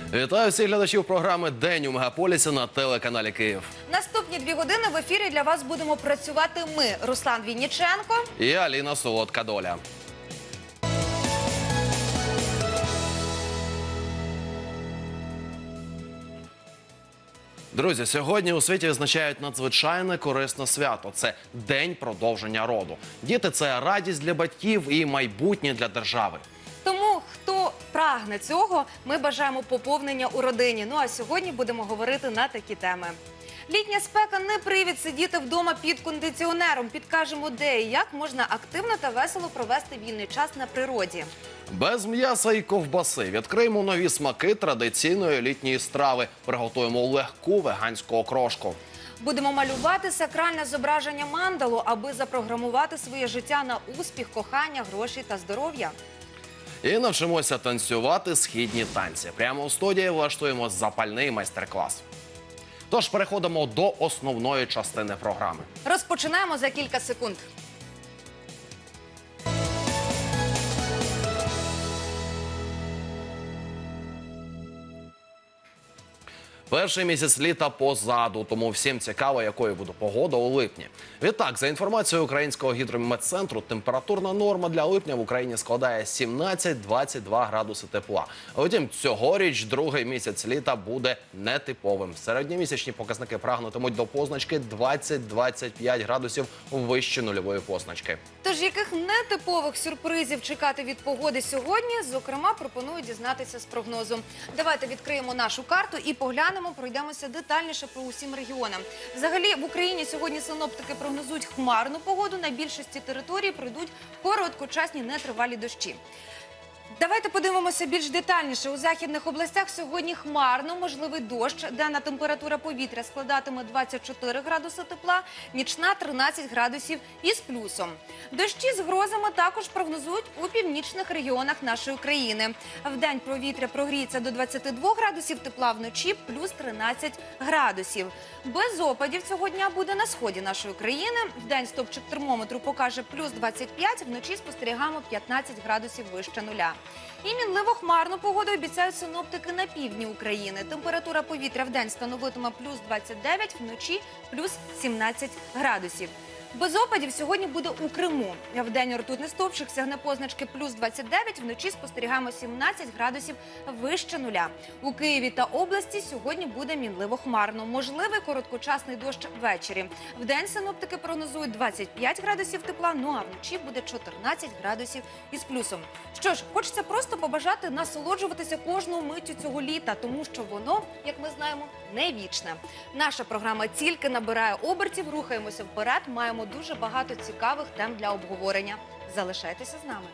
Вітаю всіх глядачів програми «День у мегаполісі» на телеканалі Київ. Наступні 2 години в ефірі для вас будемо працювати ми, Руслан Вінніченко і Аліна Солодка-Доля. Друзі, сьогодні у світі відзначають надзвичайне корисне свято – це День продовження роду. Діти – це радість для батьків і майбутнє для держави. Тому, хто прагне цього, ми бажаємо поповнення у родині. Ну а сьогодні будемо говорити на такі теми. Літня спека – не привід сидіти вдома під кондиціонером. Підкажемо, де і як можна активно та весело провести вільний час на природі. Без м'яса і ковбаси відкриємо нові смаки традиційної літньої страви. Приготуємо легку веганську окрошку. Будемо малювати сакральне зображення мандалу, аби запрограмувати своє життя на успіх, кохання, гроші та здоров'я. І навчимося танцювати східні танці. Прямо у студії влаштуємо запальний майстер-клас. Тож переходимо до основної частини програми. Розпочинаємо за кілька секунд. Перший місяць літа позаду, тому всім цікаво, якою буде погода у липні. Відтак, за інформацією Українського гідрометцентру, температурна норма для липня в Україні складає 17-22 градуси тепла. Втім, цьогоріч другий місяць літа буде нетиповим. Середньомісячні показники прагнутимуть до позначки 20-25 градусів вище нульової позначки. Тож, яких нетипових сюрпризів чекати від погоди сьогодні, зокрема, пропоную дізнатися з прогнозу. Давайте відкриємо нашу карту і поглянемо, пройдемося детальніше по усім регіонам. Взагалі, в Україні сьогодні синоптики прогнозують хмарну погоду. На більшості територій пройдуть короткочасні нетривалі дощі. Давайте подивимося більш детальніше. У західних областях сьогодні хмарно, можливий дощ. Денна температура повітря складатиме 24 градуси тепла, нічна – 13 градусів із плюсом. Дощі з грозами також прогнозують у північних регіонах нашої країни. Вдень повітря прогріється до 22 градусів тепла, вночі – плюс 13 градусів. Без опадів цього дня буде на сході нашої країни. Вдень стопчик термометру покаже плюс 25, вночі спостерігаємо 15 градусів вище нуля. І мінливо хмарну погоду обіцяють синоптики на півдні України. Температура повітря вдень становитиме плюс 29, вночі плюс 17 градусів. Без опадів сьогодні буде у Криму. Вдень ртутний стовпчик сягне позначки плюс 29, вночі спостерігаємо 17 градусів вище нуля. У Києві та області сьогодні буде мінливо хмарно. Можливий короткочасний дощ ввечері. Вдень синоптики прогнозують 25 градусів тепла, ну а вночі буде 14 градусів із плюсом. Що ж, хочеться просто побажати насолоджуватися кожною миттю цього літа, тому що воно, як ми знаємо, не вічне. Наша програма тільки набирає обертів, рухаємося вперед, маємо дуже багато цікавих тем для обговорення. Залишайтеся з нами.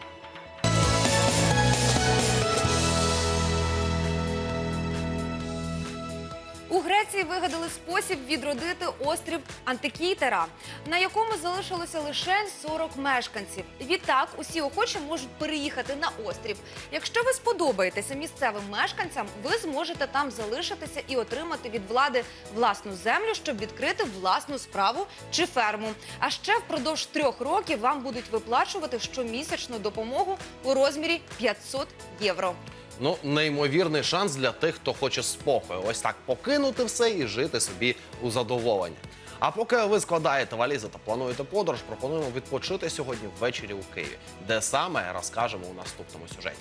У Греції вигадали спосіб відродити острів Антикітера, на якому залишилося лише 40 мешканців. Відтак, усі охочі можуть переїхати на острів. Якщо ви сподобаєтеся місцевим мешканцям, ви зможете там залишитися і отримати від влади власну землю, щоб відкрити власну справу чи ферму. А ще впродовж 3 років вам будуть виплачувати щомісячну допомогу у розмірі 500 євро. Ну, неймовірний шанс для тих, хто хоче спокою. Ось так покинути все і жити собі у задоволенні. А поки ви складаєте валізи та плануєте подорож, пропонуємо відпочити сьогодні ввечері у Києві. Де саме, розкажемо у наступному сюжеті.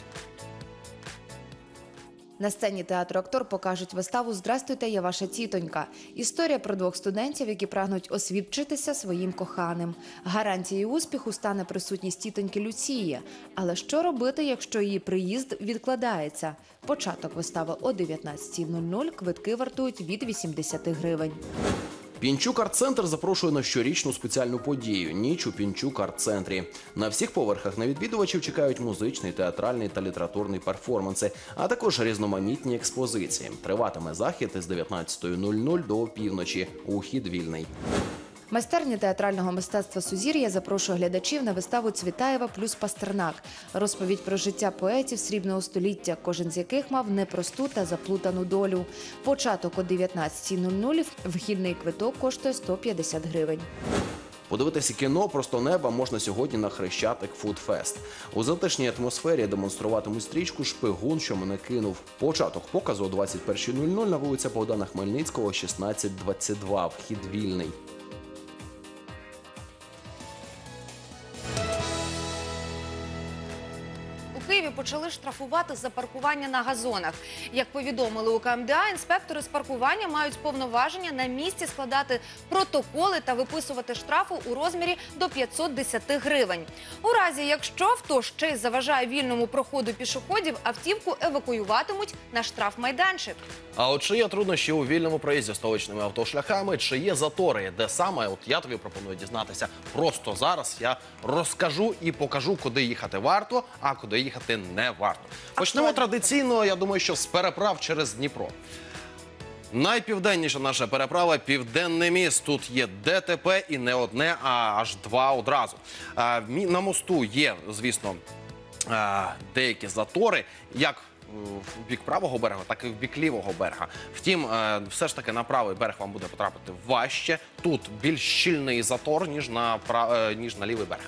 На сцені театру «Актор» покажуть виставу «Здрастуйте, я ваша тітонька». Історія про 2 студентів, які прагнуть освідчитися своїм коханим. Гарантією успіху стане присутність тітоньки Люції. Але що робити, якщо її приїзд відкладається? Початок вистави о 19:00, квитки вартують від 80 гривень. Пінчук арт-центр запрошує на щорічну спеціальну подію – ніч у Пінчук арт-центрі. На всіх поверхах на відвідувачів чекають музичний, театральний та літературний перформанси, а також різноманітні експозиції. Триватиме захід із 19:00 до опівночі. Ухід вільний. Майстерня театрального мистецтва «Сузір'я» запрошує глядачів на виставу Цвітаєва плюс Пастернак. Розповідь про життя поетів Срібного століття, кожен з яких мав непросту та заплутану долю. Початок о 19:00, вхідний квиток коштує 150 гривень. Подивитися кіно «Просто неба» можна сьогодні на Хрещатик Фудфест. У затишній атмосфері демонструватимуть стрічку «Шпигун, що мене кинув». Початок показу о 21:00 на вулиці Богдана Хмельницького, 16/22. Вхід вільний. У Києві почали штрафувати за паркування на газонах. Як повідомили у КМДА, інспектори з паркування мають повноваження на місці складати протоколи та виписувати штрафи у розмірі до 510 гривень. У разі, якщо авто ще й заважає вільному проходу пішоходів, автівку евакуюватимуть на штрафмайданчик. А от чи є труднощі у вільному проїзді столичними автошляхами, чи є затори, де саме, от я тобі пропоную дізнатися просто зараз. Я розкажу і покажу, куди їхати варто, а куди їхати не варто. Почнемо традиційно, я думаю, що з переправ через Дніпро. Найпівденніша наша переправа – Південний міст. Тут є ДТП і не одне, а аж два одразу. На мосту є, звісно, деякі затори, як в бік правого берега, так і в бік лівого берега. Втім, все ж таки на правий берег вам буде потрапити важче. Тут більш щільний затор, ніж на лівий берег.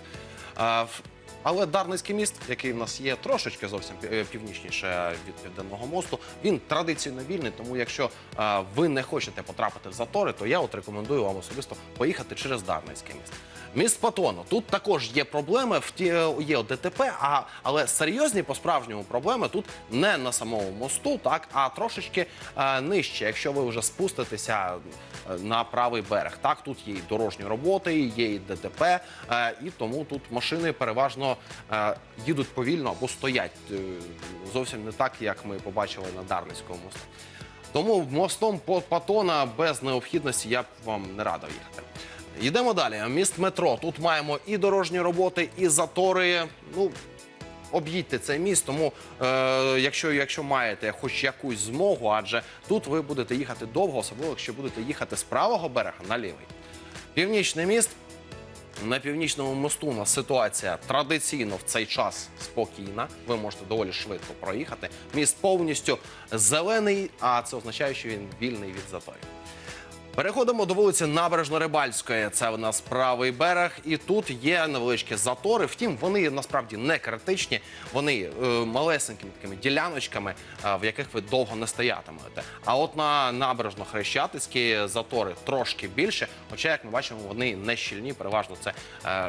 Але Дарницький міст, який в нас є трошечки зовсім північніше від Південного мосту, він традиційно вільний, тому якщо ви не хочете потрапити в затори, то я от рекомендую вам особисто поїхати через Дарницький міст. Міст Патону. Тут також є проблеми, є ДТП, але серйозні по-справжньому проблеми тут не на самому мосту, так, а трошечки нижче, якщо ви вже спуститеся на правий берег. Так, тут є і дорожні роботи, є і ДТП, і тому тут машини переважно їдуть повільно або стоять. Зовсім не так, як ми побачили на Дарницькому мосту. Тому мостом по Патона без необхідності я б вам не радив їхати. Йдемо далі. Міст метро. Тут маємо і дорожні роботи, і затори. Ну, об'їдьте цей міст, тому якщо маєте хоч якусь змогу, адже тут ви будете їхати довго, особливо якщо будете їхати з правого берега на лівий. Північний міст. На Північному мосту у нас ситуація традиційно в цей час спокійна. Ви можете доволі швидко проїхати. Міст повністю зелений, а це означає, що він вільний від заторів. Переходимо до вулиці Набережно-Рибальської. Це у нас правий берег. І тут є невеличкі затори. Втім, вони насправді не критичні. Вони малесенькими такими діляночками, в яких ви довго не стоятимете. А от на Набережно-Хрещатицькій затори трошки більше. Хоча, як ми бачимо, вони не щільні. Переважно це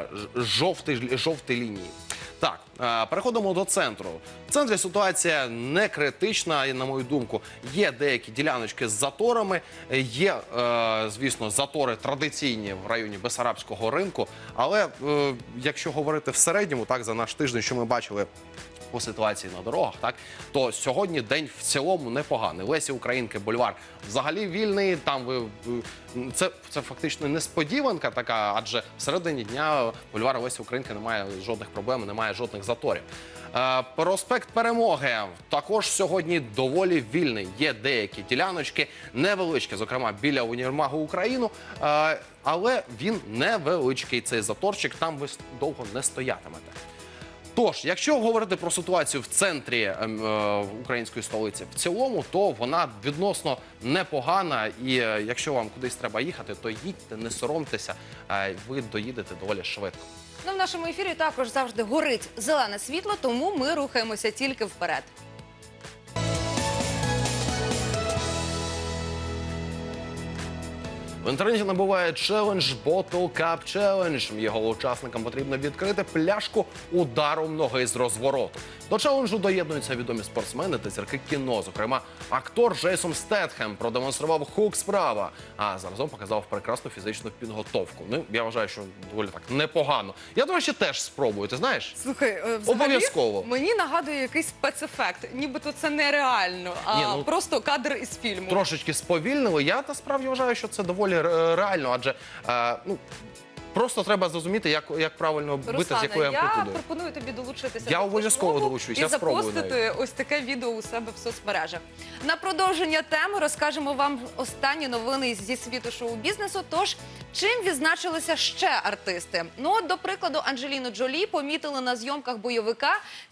жовті лінії. Так, переходимо до центру. В центрі ситуація не критична, і, на мою думку. Є деякі діляночки з заторами, є, звісно, затори традиційні в районі Бессарабського ринку, але якщо говорити в середньому, так, за наш тиждень, що ми бачили по ситуації на дорогах, так, то сьогодні день в цілому непоганий. Лесі Українки бульвар взагалі вільний, там це фактично несподіванка така, адже всередині дня бульвар Лесі Українки немає жодних проблем, немає жодних заторів. Проспект Перемоги також сьогодні доволі вільний. Є деякі діляночки, невеличкі, зокрема біля універмагу Україну, але він невеличкий, цей заторчик, там ви довго не стоятимете. Тож, якщо говорити про ситуацію в центрі української столиці в цілому, то вона відносно непогана. І якщо вам кудись треба їхати, то їдьте, не соромтеся, ви доїдете доволі швидко. Ну, в нашому ефірі також завжди горить зелене світло, тому ми рухаємося тільки вперед. В інтернеті набуває челендж Bottle Cup Challenge. Його учасникам потрібно відкрити пляшку ударом ноги з розвороту. До челенджу доєднуються відомі спортсмени та зірки кіно. Зокрема, актор Джейсон Стетхем продемонстрував хук справа, а заразом показав прекрасну фізичну підготовку. Ну, я вважаю, що доволі так непогано. Я, до речі, теж спробую, ти знаєш? Слухай, Обов'язково. Мені нагадує якийсь спецефект. Нібито це нереально, а просто кадр із фільму. Трошечки сповільнили. Я насправді вважаю, що це доволі реально, адже просто треба зрозуміти, як правильно бити, з якою амплітудою. Я пропоную тобі долучитися. Я обов'язково долучусь, я спробую і запостити ось таке відео у себе в соцмережах. На продовження теми розкажемо вам останні новини зі світу шоу-бізнесу. Тож, чим відзначилися ще артисти? Ну, от, до прикладу, Анджеліну Джолі помітили на зйомках бойовика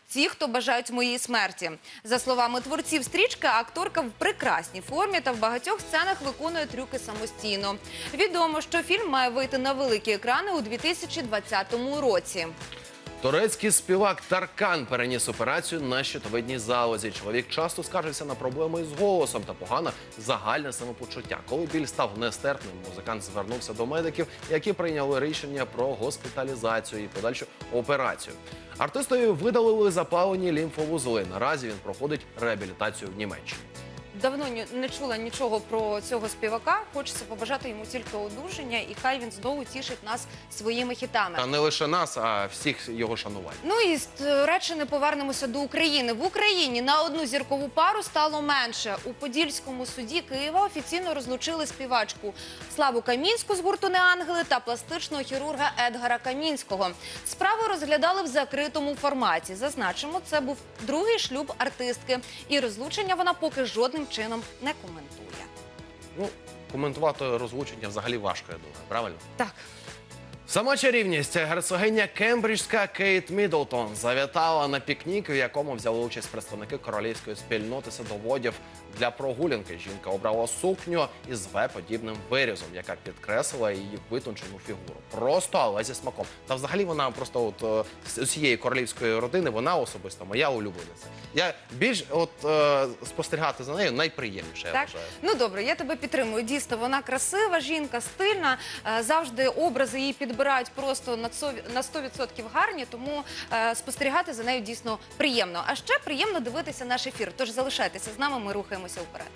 ті, хто бажають моєї смерті. За словами творців стрічки, акторка в прекрасній формі та в багатьох сценах виконує трюки самостійно. Відомо, що фільм має вийти на великі екрани у 2020 році. Турецький співак Таркан переніс операцію на щитовидній залозі. Чоловік часто скаржився на проблеми із голосом та погане загальне самопочуття. Коли біль став нестерпним, музикант звернувся до медиків, які прийняли рішення про госпіталізацію і подальшу операцію. Артистові видалили запалені лімфовузли. Наразі він проходить реабілітацію в Німеччині. Давно не чула нічого про цього співака. Хочеться побажати йому тільки одужання, і хай він знову тішить нас своїми хітами. Та не лише нас, а всіх його шанувань. Ну і з Туреччини повернемося до України. В Україні на одну зіркову пару стало менше. У Подільському суді Києва офіційно розлучили співачку Славу Камінську з гурту «Не ангели» та пластичного хірурга Едгара Камінського. Справу розглядали в закритому форматі. Зазначимо, це був другий шлюб артистки. І розлучення вона поки жодним чином не коментує. Ну, коментувати розлучення взагалі важко, я думаю, правильно? Так. Сама чарівність, герцогиня Кембриджська Кейт Міддлтон завітала на пікнік, в якому взяли участь представники королівської спільноти садоводів. Для прогулянки жінка обрала сукню із В-подібним вирізом, яка підкреслила її витончену фігуру. Просто, але зі смаком. Та взагалі вона просто з усієї королівської родини, вона особисто моя улюблениця. Я більш спостерігати за нею найприємніше, я вважаю. Ну добре, я тебе підтримую. Дійсно, вона красива, жінка стильна, завжди образи її підбирають просто на 100% гарні, тому спостерігати за нею дійсно приємно. А ще приємно дивитися наш ефір. Тож залишайтеся з нами, ми рухаємося вперед.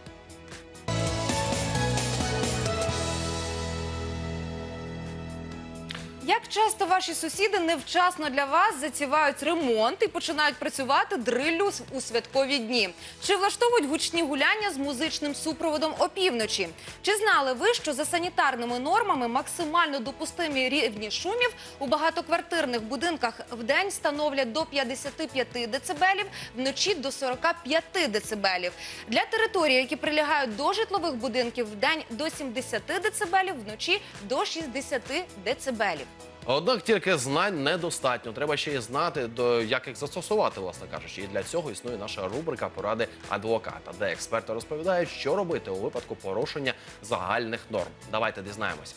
Як часто ваші сусіди невчасно для вас затівають ремонт і починають працювати дриллю у святкові дні? Чи влаштовують гучні гуляння з музичним супроводом опівночі? Чи знали ви, що за санітарними нормами максимально допустимі рівні шумів у багатоквартирних будинках вдень становлять до 55 дБ, вночі до 45 дБ. Для територій, які прилягають до житлових будинків, вдень до 70 дБ, вночі до 60 дБ. Однак тільки знань недостатньо. Треба ще й знати, як їх застосувати, власне кажучи. І для цього існує наша рубрика «Поради адвоката», де експерти розповідають, що робити у випадку порушення загальних норм. Давайте дізнаємося.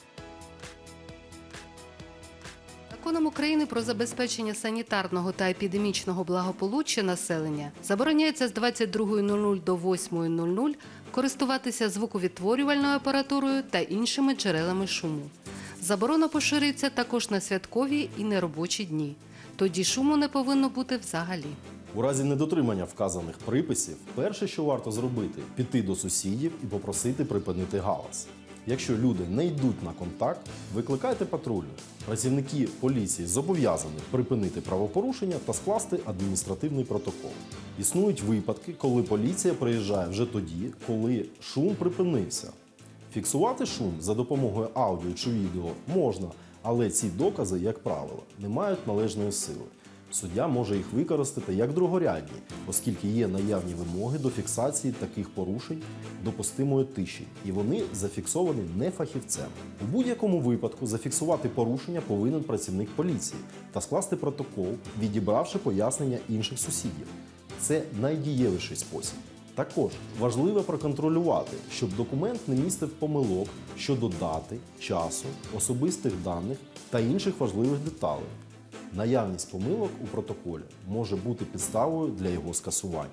Законом України про забезпечення санітарного та епідемічного благополуччя населення забороняється з 22:00 до 8:00 користуватися звуковідтворювальною апаратурою та іншими джерелами шуму. Заборона поширюється також на святкові і неробочі дні. Тоді шуму не повинно бути взагалі. У разі недотримання вказаних приписів, перше, що варто зробити – піти до сусідів і попросити припинити галас. Якщо люди не йдуть на контакт, викликайте патрульних. Працівники поліції зобов'язані припинити правопорушення та скласти адміністративний протокол. Існують випадки, коли поліція приїжджає вже тоді, коли шум припинився. Фіксувати шум за допомогою аудіо чи відео можна, але ці докази, як правило, не мають належної сили. Суддя може їх використати як другорядні, оскільки є наявні вимоги до фіксації таких порушень допустимої тиші, і вони зафіксовані не фахівцем. У будь-якому випадку зафіксувати порушення повинен працівник поліції та скласти протокол, відібравши пояснення інших сусідів. Це найдієвіший спосіб. Також важливо проконтролювати, щоб документ не містив помилок щодо дати, часу, особистих даних та інших важливих деталей. Наявність помилок у протоколі може бути підставою для його скасування.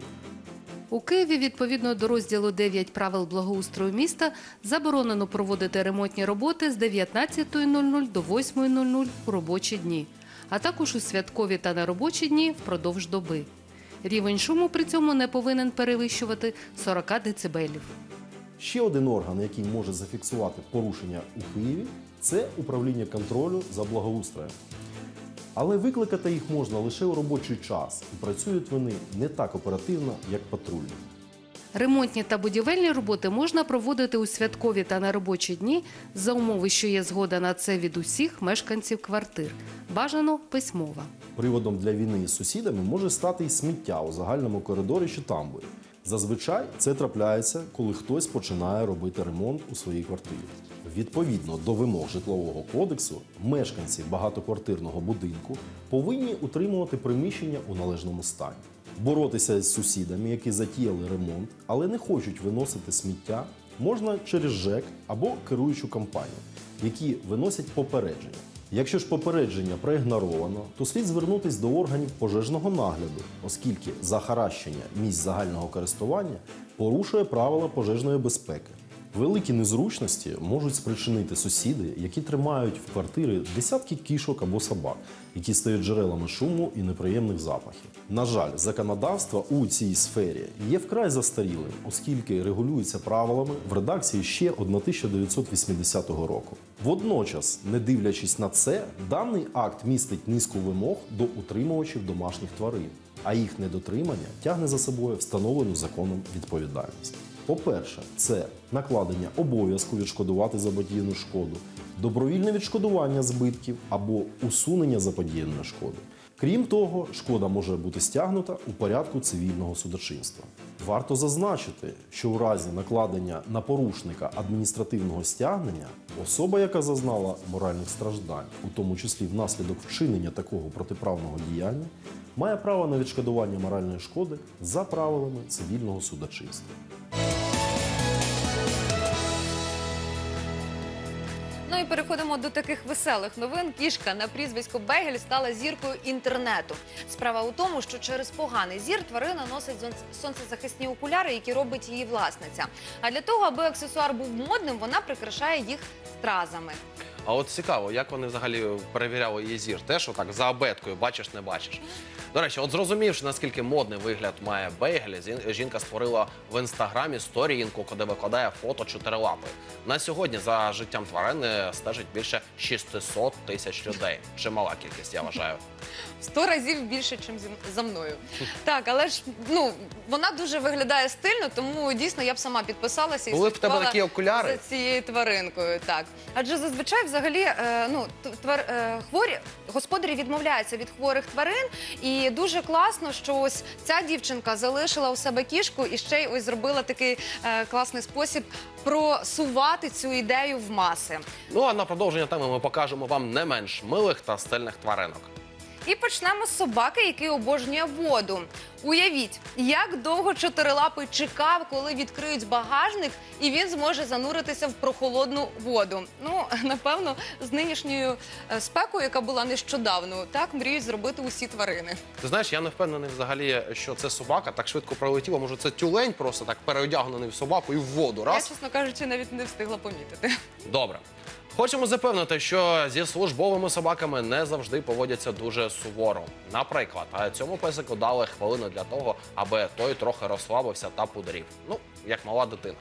У Києві, відповідно до розділу 9 правил благоустрою міста, заборонено проводити ремонтні роботи з 19:00 до 8:00 у робочі дні, а також у святкові та неробочі дні впродовж доби. Рівень шуму при цьому не повинен перевищувати 40 дБ. Ще один орган, який може зафіксувати порушення у Києві – це управління контролю за благоустроєм. Але викликати їх можна лише у робочий час, і працюють вони не так оперативно, як патрульні. Ремонтні та будівельні роботи можна проводити у святкові та неробочі дні за умови, що є згода на це від усіх мешканців квартир. Бажано письмова. Приводом для війни із сусідами може стати і сміття у загальному коридорі чи тамбурі. Зазвичай це трапляється, коли хтось починає робити ремонт у своїй квартирі. Відповідно до вимог Житлового кодексу, мешканці багатоквартирного будинку повинні утримувати приміщення у належному стані. Боротися з сусідами, які затіяли ремонт, але не хочуть виносити сміття, можна через ЖЕК або керуючу компанію, які виносять попередження. Якщо ж попередження проігноровано, то слід звернутися до органів пожежного нагляду, оскільки захаращення місць загального користування порушує правила пожежної безпеки. Великі незручності можуть спричинити сусіди, які тримають в квартирі десятки кішок або собак, які стають джерелами шуму і неприємних запахів. На жаль, законодавство у цій сфері є вкрай застарілим, оскільки регулюється правилами в редакції ще 1980 року. Водночас, не дивлячись на це, даний акт містить низку вимог до утримувачів домашніх тварин, а їх недотримання тягне за собою встановлену законом відповідальність. По-перше, це накладення обов'язку відшкодувати заподіяну шкоду, добровільне відшкодування збитків або усунення заподіяної шкоди. Крім того, шкода може бути стягнута у порядку цивільного судочинства. Варто зазначити, що у разі накладення на порушника адміністративного стягнення особа, яка зазнала моральних страждань, у тому числі внаслідок вчинення такого протиправного діяння, має право на відшкодування моральної шкоди за правилами цивільного судочинства. Ну і переходимо до таких веселих новин. Кішка на прізвисько Бегель стала зіркою інтернету. Справа у тому, що через поганий зір тварина носить сонцезахисні окуляри, які робить її власниця. А для того, аби аксесуар був модним, вона прикрашає їх стразами. А от цікаво, як вони взагалі перевіряли її зір? Те, що так за абеткою бачиш, не бачиш. До речі, от зрозумівши, наскільки модний вигляд має Бейгель, жінка створила в інстаграмі сторінку, куди викладає фото чотирилапої. На сьогодні за життям тварини стежить більше 600 тисяч людей. Чимала кількість, я вважаю. 100 разів більше, ніж за мною. Так, але ж вона дуже виглядає стильно, тому дійсно я б сама підписалася і Були б в тебе слідкувала такі окуляри? за цією тваринкою. Так. Адже зазвичай взагалі хворі господарі відмовляються від хворих тварин. І дуже класно, що ось ця дівчинка залишила у себе кішку і ще й ось зробила такий класний спосіб просувати цю ідею в маси. Ну а на продовження теми ми покажемо вам не менш милих та стильних тваринок. І почнемо з собаки, який обожнює воду. Уявіть, як довго чотирилапий чекав, коли відкриють багажник, і він зможе зануритися в прохолодну воду. Ну, напевно, з нинішньою спекою, яка була нещодавно, так мріють зробити усі тварини. Ти знаєш, я не впевнений взагалі, що це собака так швидко пролетіла. Може, це тюлень просто так переодягнений в собаку і в воду. Раз. Я, чесно кажучи, навіть не встигла помітити. Добре. Хочемо запевнити, що зі службовими собаками не завжди поводяться дуже суворо. Наприклад, цьому песику дали хвилину для того, аби той трохи розслабився та пудрів. Ну, як мала дитина.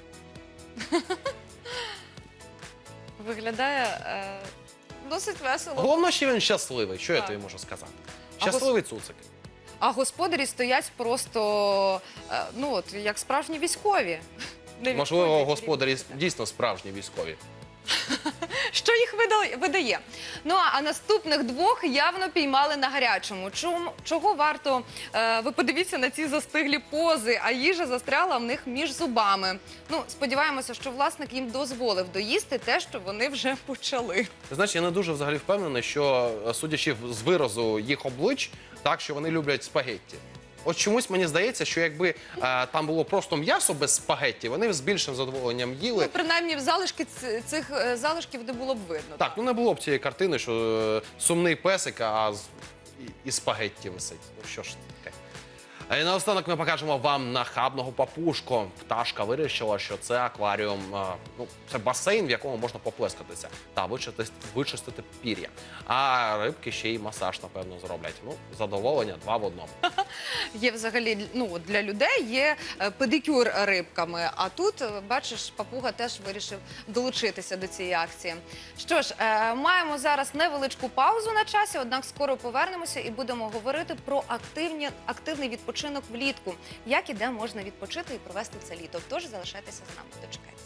Виглядає досить весело. Головне, що він щасливий. Що я Так. тобі можу сказати? Щасливий цуцик. А господарі стоять просто, як справжні військові. Не Можливо, відходять, господарі рівняться. дійсно справжні військові. Що їх видає? Ну, а наступних двох явно піймали на гарячому. Чого варто? Ви подивіться на ці застиглі пози, а їжа застряла в них між зубами. Ну, сподіваємося, що власник їм дозволив доїсти те, що вони вже почали. Ти знаєш, я не дуже взагалі впевнений, що, судячи з виразу їх облич, так, що вони люблять спагетті. От чомусь мені здається, що якби там було просто м'ясо без спагетті, вони б з більшим задоволенням їли. Ну, принаймні, в залишки цих залишків не було б видно. Так, ну не було б цієї картини, що сумний песик, і спагетті висить. Ну що ж таке. І наостанок ми покажемо вам нахабного папушку. Пташка вирішила, що це акваріум, це басейн, в якому можна поплескатися та вичистити пір'я. А рибки ще й масаж, напевно, зроблять. Ну, задоволення 2 в 1. Є взагалі, для людей є педикюр рибками, а тут, бачиш, папуга теж вирішив долучитися до цієї акції. Що ж, маємо зараз невеличку паузу на часі, однак скоро повернемося і будемо говорити про активний відпочинок влітку. Як і де можна відпочити і провести це літо. Тож залишайтеся з нами, дочекайтеся.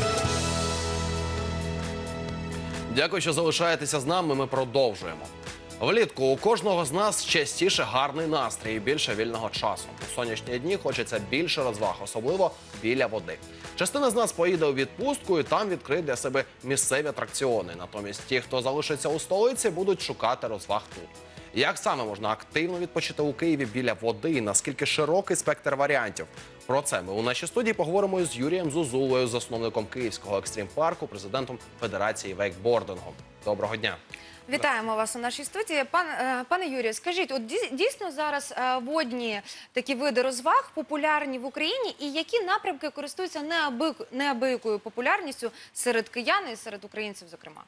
Дякую, що залишаєтеся з нами. Ми продовжуємо. Влітку у кожного з нас частіше гарний настрій і більше вільного часу. У сонячні дні хочеться більше розваг, особливо біля води. Частина з нас поїде у відпустку і там відкриє для себе місцеві атракціони. Натомість ті, хто залишиться у столиці, будуть шукати розваг тут. Як саме можна активно відпочити у Києві біля води і наскільки широкий спектр варіантів? Про це ми у нашій студії поговоримо з Юрієм Зозулею, засновником Київського екстрім-парку, президентом Федерації вейкбордингу. Доброго дня. Вітаємо вас у нашій студії. Пане Юрію, скажіть, от дійсно зараз водні такі види розваг популярні в Україні, і які напрямки користуються неабиякою популярністю серед киян і серед українців, зокрема?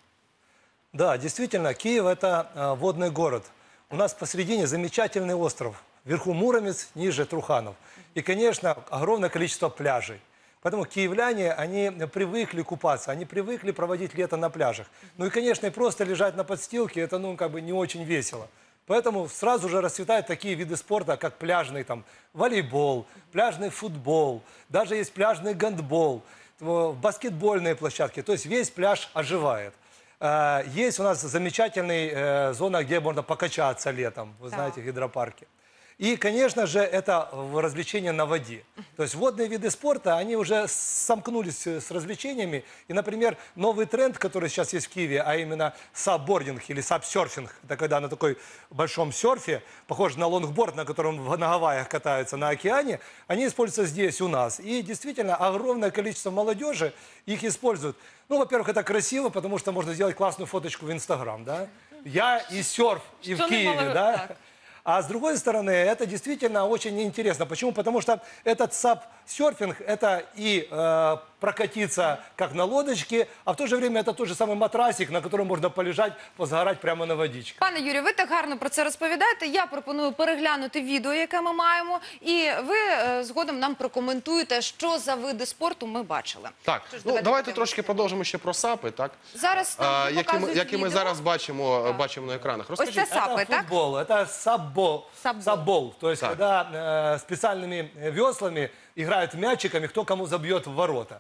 Да, действительно, Киев – это водный город. У нас посередине замечательный остров. Вверху Муромец, ниже Труханов. И, конечно, огромное количество пляжей. Поэтому киевляне, они привыкли купаться, они привыкли проводить лето на пляжах. Ну и, конечно, и просто лежать на подстилке – это, ну, как бы не очень весело. Поэтому сразу же расцветают такие виды спорта, как пляжный там, волейбол, пляжный футбол, даже есть пляжный гандбол, баскетбольные площадки. То есть весь пляж оживает. Есть у нас замечательная зона, где можно покачаться летом, вы знаете, гидропарки. И, конечно же, это развлечения на воде. То есть водные виды спорта, они уже сомкнулись с развлечениями. И, например, новый тренд, который сейчас есть в Киеве, а именно саббординг или сабсерфинг, это когда на такой большом серфе, похож на лонгборд, на котором на Гавайях катаются на океане, они используются здесь у нас. И действительно, огромное количество молодежи их используют. Ну, во-первых, это красиво, потому что можно сделать классную фоточку в Инстаграм, да? Я и серф, и в Киеве, да? А с другой стороны, это действительно очень интересно. Почему? Потому что этот саб-серфинг – это и прокатиться как на лодочке, а в то же время это тот же самый матрасик, на котором можно полежать, позагорать прямо на водичке. Пане Юрію, ви так гарно про це розповідаєте. Я пропоную переглянути відео, яке ми маємо, і ви згодом нам прокоментуєте, що за види спорту ми бачили. Так, Що ж, ну, давайте подивимося. трошки продовжимо ще про САПи, так? Зараз нам показують які ми відео. зараз бачимо на екранах. Ось Розкажіть. це САПи, Это так? футбол, это саббол. Саббол. Саббол. То есть, Так. когда специальными веслами играют мячиками, кто кому забьет в ворота.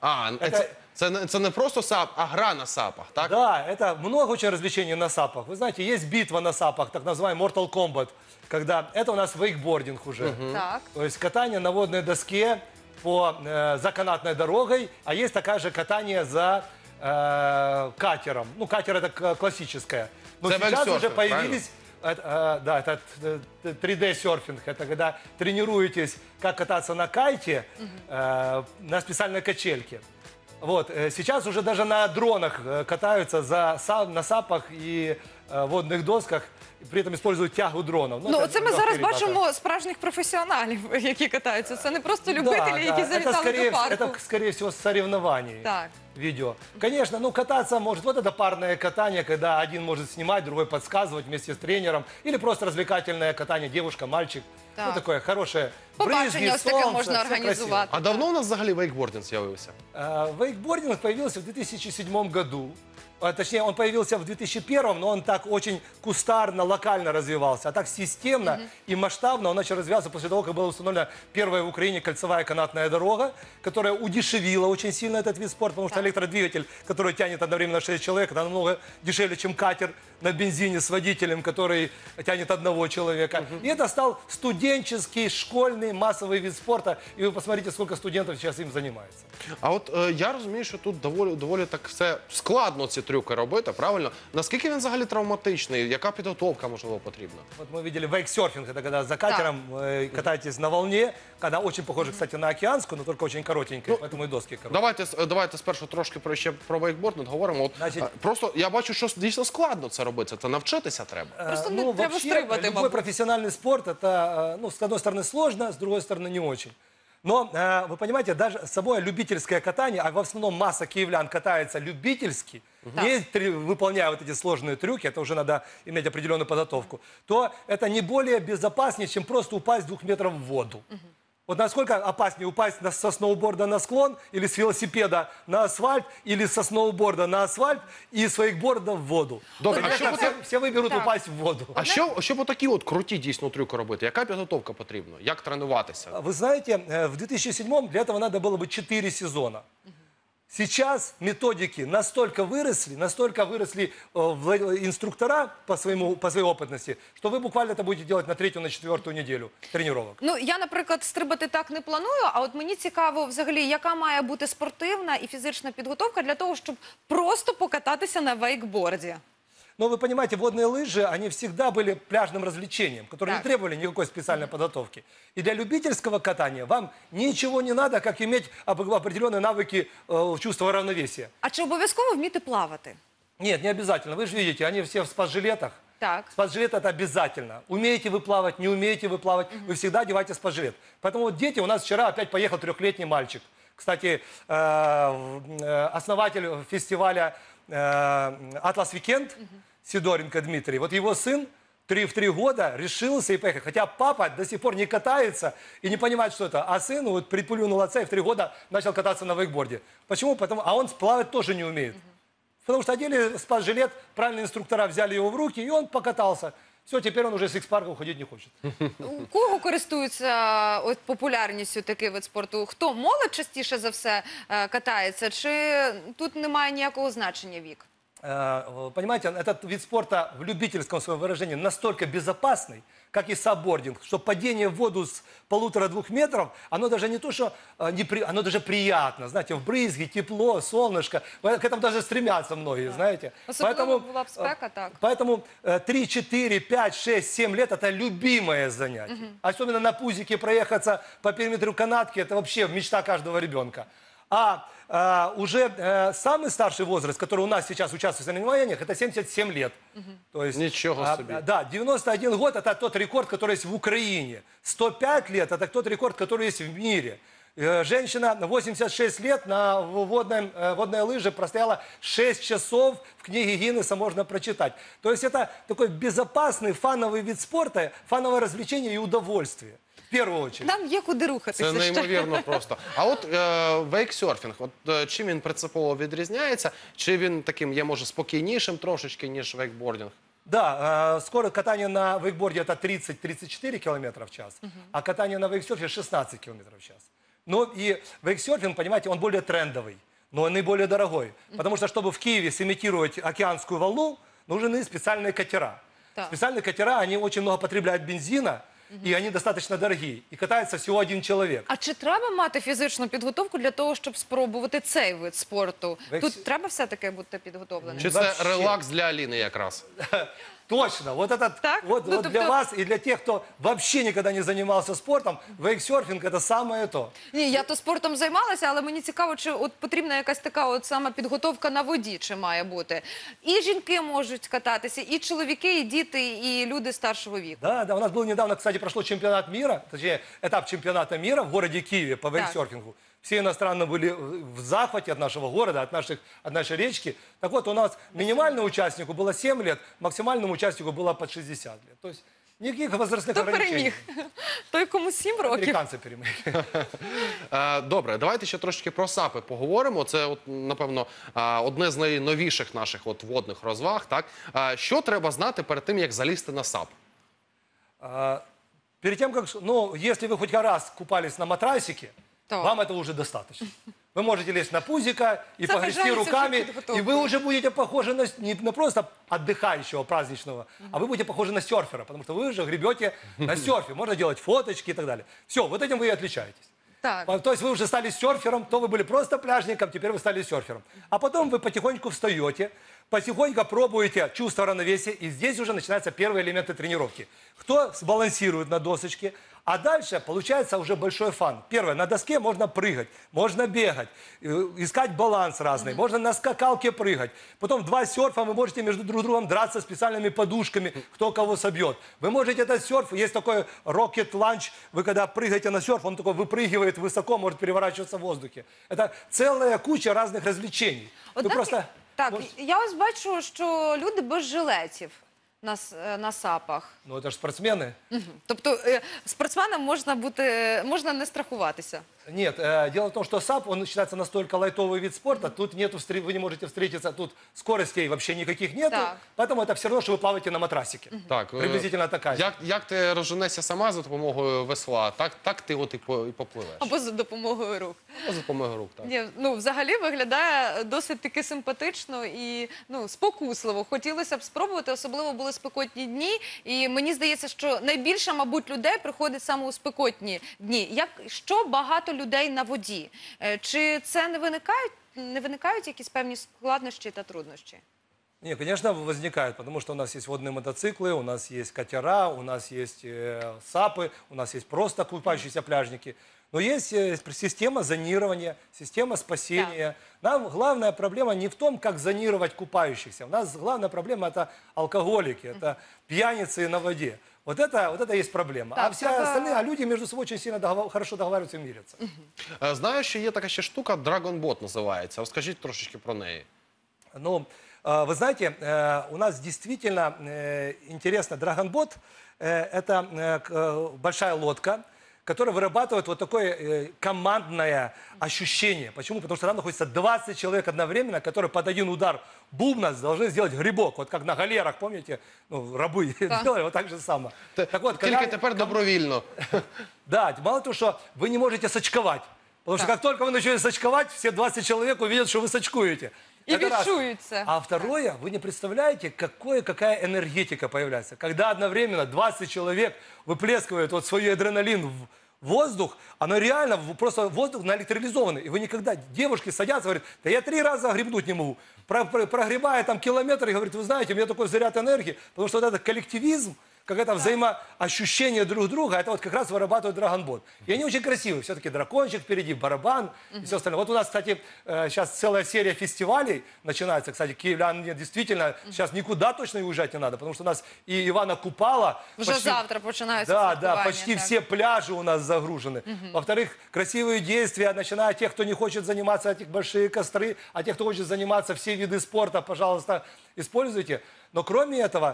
Це не просто САП, а гра на САПах, так? Да, это много очень развлечений на САПах. Вы знаете, есть битва на САПах, так называемый Mortal Kombat, когда это у нас вейкбординг уже. Так. То есть катание на водной доске за канатной дорогой, а есть такая же катание за катером. Ну, катер это классическое. Но Это сейчас уже вейксерфинг, появились... да, это 3D-серфинг. Это когда тренируетесь, как кататься на кайте на специальной качельке. Вот. Сейчас уже даже на дронах катаются на САПах и водных досках, и при этом используют тягу дронов. Ну, это це ми легкие зараз ребята. бачимо справжніх професіоналів, які катаються. Це не просто любителі, які завітали до парку. Это, скорее всего, соревнований. Так. Видео. Конечно, ну кататься может, вот это парное катание, когда один может снимать, другой подсказывать вместе с тренером, или просто развлекательное катание, девушка, мальчик. Так. Ну, такое хорошее. Побачення Брызги, ось таке солнце, можна всё організувати. А давно у нас взагалі вейкбординг з'явився? красиво. Вейкбординг появился в 2007 году. Точнее, он появился в 2001, но он так очень кустарно, локально развивался. А так системно и масштабно он начал развиваться после того, как была установлена первая в Украине кольцевая канатная дорога, которая удешевила очень сильно этот вид спорта, потому что электродвигатель, который тянет одновременно 6 человек, это намного дешевле, чем катер на бензине с водителем, который тянет одного человека. И это стал студенческий, школьный, массовый вид спорта. И вы посмотрите, сколько студентов сейчас им занимается. А от я розумію, що тут доволі так все складно ці трюки робити, правильно? Наскільки він взагалі травматичний? Яка підготовка, можливо, потрібна? Вот мы видели вейксерфинг, это когда за катером катаетесь на волне, когда очень похоже, кстати, на океанскую, но только очень коротенькая, поэтому и доски короткие. Давайте спершу трошки ще про вейкбординг говоримо. От, Значить- просто я бачу, що дійсно складно це робити. Це навчитися треба. Просто не треба вообще, стрибати, любой мабуть. профессиональный спорт, это, ну, с одной стороны сложно, с другой стороны не очень. Но, вы понимаете, даже самое любительское катание, а в основном масса киевлян катается любительски, не выполняя вот эти сложные трюки, это уже надо иметь определенную подготовку, то это не более безопаснее, чем просто упасть 2 метров в воду. Вот насколько опаснее упасть со сноуборда на склон, или с велосипеда на асфальт, или со сноуборда на асфальт и с вейкборда в воду. Добре, а Это що все выберут Так. упасть в воду. щоб отакі от круті дійсно трюки робити? Яка підготовка потрібна? Як тренуватися? Вы знаете, в 2007-м для этого надо было бы 4 сезона. Сейчас методики настолько выросли инструктора по своей опытности, что вы буквально это будете делать на 3-ю, на 4-ю неделю тренировок. Ну, я, наприклад, стрибати так не планую, а от мені цікаво взагалі, яка має бути спортивна і фізична підготовка для того, щоб просто покататися на вейкборді. Но вы понимаете, водные лыжи, они всегда были пляжным развлечением, которое не Так. требовали никакой специальной подготовки. И для любительского катания вам ничего не надо, как иметь определенные навыки чувства равновесия. А чи обов'язково вміти плавати? Нет, не обязательно. Вы же видите, они все в спас-жилетах. Так. Спас-жилет это обязательно. Умеете вы плавать, не умеете вы плавать, вы всегда одевайте спас-жилет. Поэтому вот дети, у нас вчера опять поехал 3-летний мальчик. Кстати, основатель фестиваля «Атлас Викенд» Сидоренко Дмитрий, вот его сын в 3 года решился и поехал. Хотя папа до сих пор не катается и не понимает, что это. А сын вот приплюнул отца и в 3 года начал кататься на вейкборде. Почему? А он плавать тоже не умеет. Потому что одели спас-жилет, правильные инструктора взяли его в руки, и он покатался. Все, теперь он уже с X-парка уходить не хочет. У кого користується от популярністю такий вид спорту? Хто? Молодь частіше за все катається? Чи тут немає ніякого значення вік? Понимаете, этот вид спорта в любительском своем выражении настолько безопасный, как и саббординг, что падение в воду с 1,5-2 метров, оно даже не то, что оно даже приятно, знаете, в брызге, тепло, солнышко, к этому даже стремятся многие, знаете. Особливо була б спека, так. Поэтому 3, 4, 5, 6, 7 лет – это любимое занятие. Особенно на пузике проехаться по периметру канатки – это вообще мечта каждого ребенка. Уже самый старший возраст, который у нас сейчас участвует в соревнованиях, это 77 лет. То есть, Ничего себе. Да, 91 год – это тот рекорд, который есть в Украине. 105 лет – это тот рекорд, который есть в мире. Женщина 86 лет на водной лыже простояла 6 часов, в книге Гиннесса можно прочитать. То есть это такой безопасный фановый вид спорта, фановое развлечение и удовольствие. В первую очередь. Нам є куди рухатися Це ще. неймовірно просто. А от вейксерфінг, от чим він принципово відрізняється? Чи він таким є, може, спокійнішим трошечки, ніж вейкбординг? Да, скорость катания на вейкборде это 30-34 км в час, а катание на вейксерфе 16 км в час. Но и вейксерфинг, понимаете, он более трендовый, но он и более дорогой. Потому что, чтобы в Киеве сымитировать океанскую волну, нужны специальные катера. Так. Специальные катера, они очень много потребляют бензина, и они достаточно дорогие. И катается всего 1 человек. А чи треба мати фізичну підготовку для того, щоб спробувати цей вид спорту? Тут треба все-таки бути підготовленим? Чи це Вообще. релакс для Аліни якраз? Точно. Вот это Так? вот, Ну, вот то для кто- вас и для тех, кто вообще никогда не занимался спортом, вейксерфинг это самое то. Ні, я то спортом займалася, але мені цікаво, чи от потрібна якась така от саме підготовка на воді, чи має бути. І жінки можуть кататися, і чоловіки, і діти, і люди старшого віку. Да, да, у нас был недавно, кстати, прошло чемпионат мира, точнее, этап чемпионата мира в городе Киеве по вейксерфингу. Все иностранные были в захвате от нашего города, от нашей речки. Так вот, у нас минимальному участнику было 7 лет, максимальному участнику было под 60 лет. То есть никаких возрастных Хто ограничений. переміг? Той, кому 7 років. Американцы перемогли. Добре, давайте ще трошки про САПи поговоримо. Це, от, напевно, одне з найновіших наших от водних розваг. Так? Що треба знати перед тим, як залізти на САП? Перед тем, как, ну, если вы хоть раз купались на матрасике, То. вам это уже достаточно. Вы можете лезть на пузико и Це погрести вважається руками, вже и підготовкою. вы уже будете похожи не на просто отдыхающего праздничного, а вы будете похожи на серфера, потому что вы уже гребете на серфе. Можно делать фоточки и так далее. Все, вот этим вы и отличаетесь. Так. То есть вы уже стали серфером, то вы были просто пляжником, теперь вы стали серфером. А потом вы потихоньку встаете, потихоньку пробуете чувство равновесия, и здесь уже начинаются первые элементы тренировки. Кто сбалансирует на досочке, а дальше получается уже большой фан. Первое, на доске можно прыгать, можно бегать, искать баланс разный, можно на скакалке прыгать. Потом 2 серфа, вы можете между друг другом драться специальными подушками, кто кого собьет. Вы можете этот серф, есть такой rocket launch, вы когда прыгаете на серф, он такой выпрыгивает высоко, может переворачиваться в воздухе. Это целая куча разных развлечений. Вы Однак, просто... так, можете- я ось бачу, що люди без жилетів. на сапах. Ну, это же спортсмены. Тобто спортсменам можна не страхуватися. Нет, дело в том, что САП, он считается настолько лайтовый вид спорта, тут нету, вы не можете встретиться, тут скоростей вообще никаких нету, Так. поэтому это все равно, что вы плаваете на матрасике. Так, Приблизительно такая. як ти розженешся сама за допомогою весла, так ти от і попливеш. Або за допомогою рук. Або за допомогою рук, так. Ні, ну, взагалі виглядає досить таки симпатично і спокусливо. Хотілося б спробувати, особливо були спекотні дні. І мені здається, що найбільше, мабуть, людей приходить саме у спекотні дні. Що багато людей на воді? Чи це не виникають якісь певні складнощі та труднощі? Не, конечно, возникает, потому что у нас есть водные мотоциклы, у нас есть катера, у нас есть САПы, у нас есть просто купающиеся пляжники. Но есть система зонирования, система спасения. Нам главная проблема не в том, как зонировать купающихся. У нас главная проблема – это алкоголики, это пьяницы на воде. Вот это есть проблема. Так, а все остальные, а люди между собой очень сильно хорошо договариваются и мирятся. Знаю, що є така ще штука, Dragon Bot називається. Розкажіть трошечки про неї. Ну, вы знаете, у нас действительно интересно. Драгонбот – это большая лодка, которая вырабатывает вот такое командное ощущение. Почему? Потому что там находится 20 человек одновременно, которые под один удар бубна должны сделать грибок. Вот как на галерах, помните, ну, рабы делали, вот так же самое. Так вот, Тільки тепер добровільно. Да, мало того, что вы не можете сочковать. Потому что как только вы начнете сочковать, все 20 человек увидят, что вы сочкуете. И Это раз. відчуються. А второе, вы не представляете, какая энергетика появляется. Когда одновременно 20 человек выплескивают вот свой адреналин в воздух, оно реально, просто воздух наэлектролизованный. И вы никогда, девушки садятся, говорят, да я 3 раза гребнуть не могу. Прогребая там километр и говорит, вы знаете, у меня такой заряд энергии, потому что вот этот коллективизм, какое-то взаимоощущение друг друга, это вот как раз вырабатывает Драгонбот. И они очень красивые. Все-таки дракончик впереди, барабан и все остальное. Вот у нас, кстати, сейчас целая серия фестивалей начинается. Кстати, киевлян действительно сейчас никуда точно уезжать не надо, потому что у нас и Ивана Купала. Вже завтра починаються Да, святкування, почти так. все пляжи у нас загружены. Во-вторых, красивые действия, начиная от тех, кто не хочет заниматься, этих большие костры, а тех, кто хочет заниматься, все виды спорта, пожалуйста, используйте. Но кроме этого,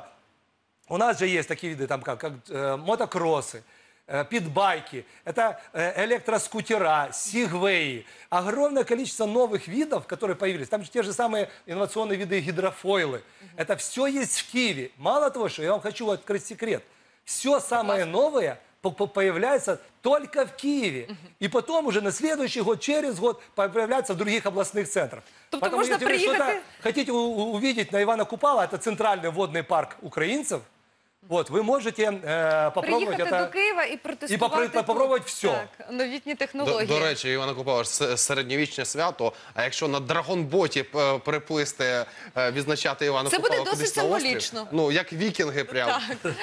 у нас же есть такие виды, там, как мотокроссы, питбайки, это электроскутера, сигвеи. Огромное количество новых видов, которые появились. Там же те же самые инновационные виды гидрофойлы. Это все есть в Киеве. Мало того, что я вам хочу открыть секрет. Все самое новое появляется только в Киеве. И потом уже на следующий год, через год появляется в других областных центрах. Тобто Поэтому, можно если вы приехать что-то хотите увидеть на Ивана Купала, это центральный водный парк украинцев, вот, вы можете попробовать Приїхати это. до Києва і протестувати тут. попробувати все. Так, новітні технології. До речі, Івана Купала, середньовічне свято, а якщо на драгонботі приплисти, відзначати Івана Це Купала буде кудись досить на острів, символічно. ну, як вікінги прям.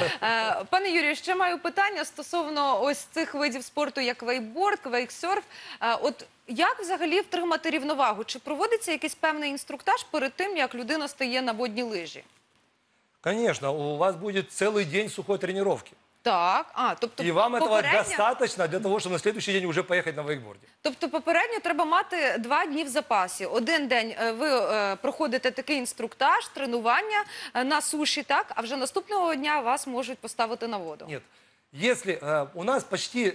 Пане Юрію, ще маю питання стосовно ось цих видів спорту, як вейкборд, вейксерф. От як взагалі втримати рівновагу? Чи проводиться якийсь певний інструктаж перед тим, як людина стає на водні лижі? Конечно, у вас будет целый день сухой тренировки. Так, тобто И вам этого попередньо, достаточно для того, чтобы на следующий день уже поехать на вейкборде. тобто попередньо треба мати 2 дні в запасі. Один день ви проходите такий інструктаж, тренування на суші, так? А вже наступного дня вас можуть поставити на воду. Нет, если у нас почти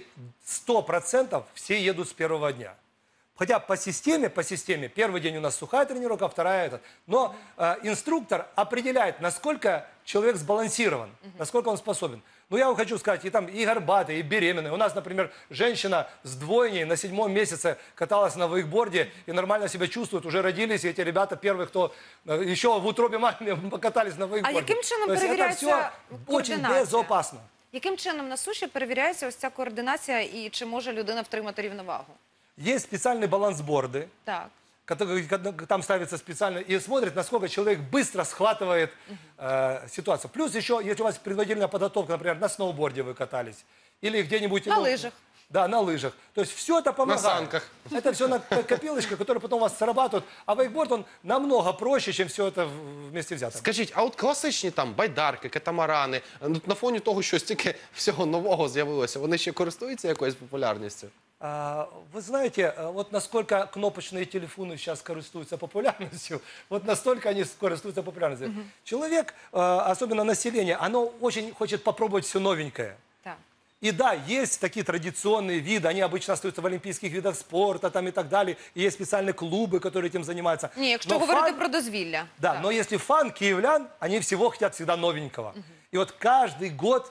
100% все едут с первого дня. Хотя по системе, первый день у нас сухая тренировка, вторая это. Но инструктор определяет, насколько человек сбалансирован, насколько он способен. Ну, я вам хочу сказать, и там и горбатые, и беременные. У нас, например, женщина с двойней на 7-м месяце каталась на вейкборде и нормально себя чувствует. Уже родились, и эти ребята первые, кто еще в утробе мамы покатались на вейкборде. А яким чином То есть это перевіряється все очень координація? безопасно. Яким чином на суші перевіряється ось ця координація і чи може людина втримати рівновагу? Есть специальные балансборды, Так. там ставится специально и смотрит, насколько человек быстро схватывает ситуацию. Плюс еще, если у вас предварительная подготовка, например, на сноуборде вы катались, или где-нибудь... На лыжах. Да, на лыжах. То есть все это помогает. На санках. Это все копилочка, которая потом у вас срабатывает. А вейкборд, он намного проще, чем все это вместе взято. Скажіть, а от класичні там байдарки, катамарани, на фоні того, що стільки всього нового з'явилося, вони ще користуються якоюсь популярністю? Вы знаете, вот насколько кнопочные телефоны сейчас користуются популярностью, вот настолько они користуются популярностью. Человек, особенно население, оно очень хочет попробовать все новенькое. Так. И да, есть такие традиционные виды, они обычно остаются в олимпийских видах спорта там, и так далее. И есть специальные клубы, которые этим занимаются. Ні, якщо Но говорити фан- про дозвілля. Да, Так. но если фан киевлян, они всего хотят всегда новенького. И вот каждый год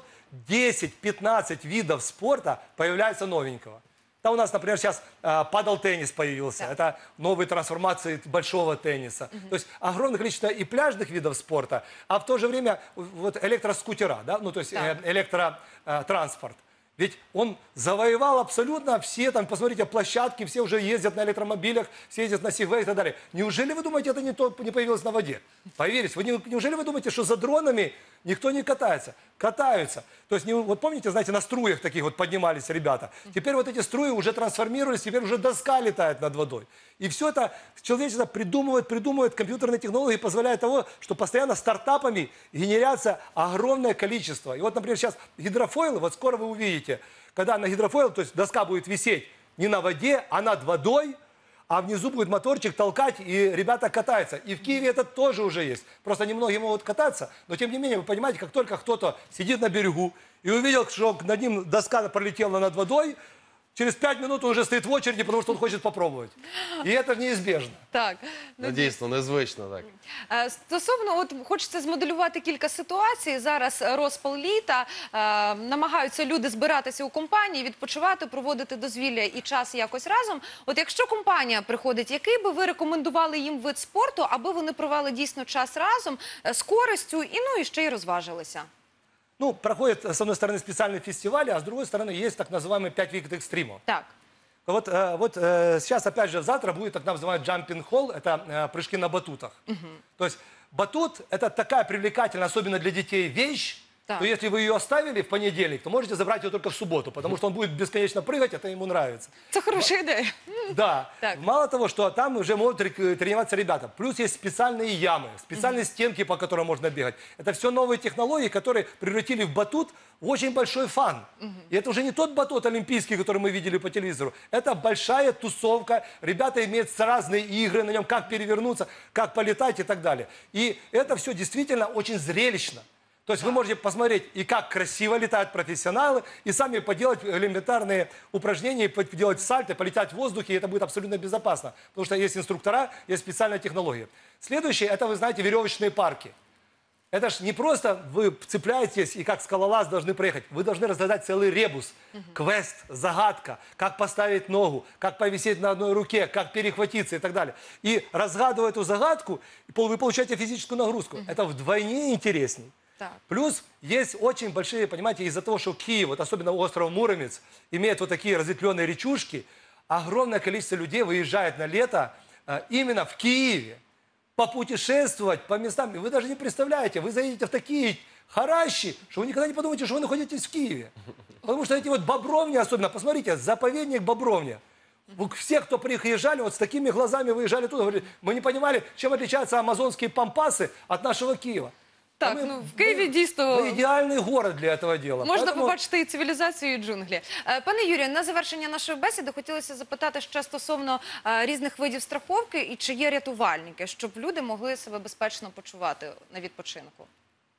10-15 видов спорта появляется новенького. Там у нас, например, сейчас падл-теннис появился. Это новые трансформации большого тенниса. То есть огромное количество и пляжных видов спорта, а в то же время вот электроскутера, да? Ну, то есть Так. электротранспорт. Ведь он завоевал абсолютно все, там, посмотрите, площадки, все уже ездят на электромобилях, все ездят на сегвей и так далее. Неужели вы думаете, это не появилось на воде? Поверьте, неужели вы думаете, что за дронами никто не катается? Катаются. То есть, вот помните, знаете, на струях таких вот поднимались ребята. Теперь вот эти струи уже трансформировались, теперь уже доска летает над водой. И все это человечество придумывает, компьютерные технологии позволяют того, что постоянно стартапами генерится огромное количество. И вот, например, сейчас гидрофойлы, вот скоро вы увидите, когда на гидрофойл, то есть доска будет висеть не на воде, а над водой, а внизу будет моторчик толкать, и ребята катаются. И в Киеве это тоже уже есть. Просто немногие могут кататься, но тем не менее, вы понимаете, как только кто-то сидит на берегу и увидел, что над ним доска пролетела над водой, через 5 минут он уже стоит в очереди, потому что он хочет попробовать. И это неизбежно. Так. Ну, дійсно, незвично так. Стосовно, от хочеться змоделювати кілька ситуацій. Зараз розпал літа, намагаються люди збиратися у компанії, відпочивати, проводити дозвілля і час якось разом. От якщо компанія приходить, який би ви рекомендували їм вид спорту, аби вони провели дійсно час разом з користю і, ну, і ще й розважилися? Ну, проходят, с одной стороны, специальные фестивали, а с другой стороны, есть так называемые 5 видов экстрима. Так. Вот сейчас, опять же, завтра будет так называемый jumping hall, это прыжки на батутах. То есть батут – это такая привлекательная, особенно для детей, вещь, Так. то если вы ее оставили в понедельник, то можете забрать ее только в субботу, потому что он будет бесконечно прыгать, это ему нравится. Це хороша ідея. Да. Так. Мало того, что там уже могут тренироваться ребята. Плюс есть специальные ямы, специальные стенки, по которым можно бегать. Это все новые технологии, которые превратили в батут в очень большой фан. И это уже не тот батут олимпийский, который мы видели по телевизору. Это большая тусовка. Ребята имеют разные игры на нем, как перевернуться, как полетать и так далее. И это все действительно очень зрелищно. То есть вы можете посмотреть, и как красиво летают профессионалы, и сами поделать элементарные упражнения, поделать сальто, полетать в воздухе, и это будет абсолютно безопасно. Потому что есть инструктора, есть специальная технология. Следующее, это, вы знаете, веревочные парки. Это ж не просто вы цепляетесь и как скалолаз должны проехать. Вы должны разгадать целый ребус, квест, загадка, как поставить ногу, как повисеть на одной руке, как перехватиться и так далее. И разгадывая эту загадку, вы получаете физическую нагрузку. Это вдвойне интересней. Так. Плюс есть очень большие, понимаете, из-за того, что Киев, вот особенно остров Муромец, имеет вот такие разветвленные речушки, огромное количество людей выезжает на лето именно в Киеве, попутешествовать по местам. И вы даже не представляете, вы заедете в такие харащи, что вы никогда не подумаете, что вы находитесь в Киеве. Потому что эти вот Бобровни особенно, посмотрите, заповедник Бобровня. Все, кто приезжали, вот с такими глазами выезжали туда, говорили, мы не понимали, чем отличаются амазонские пампасы от нашего Киева. Так, ну в Києві дійсно Мы идеальный город для этого дела. можна Поэтому- побачити і цивілізацію, і джунглі. Пане Юрію, на завершення нашої бесіди хотілося запитати ще стосовно різних видів страховки і чи є рятувальники, щоб люди могли себе безпечно почувати на відпочинку.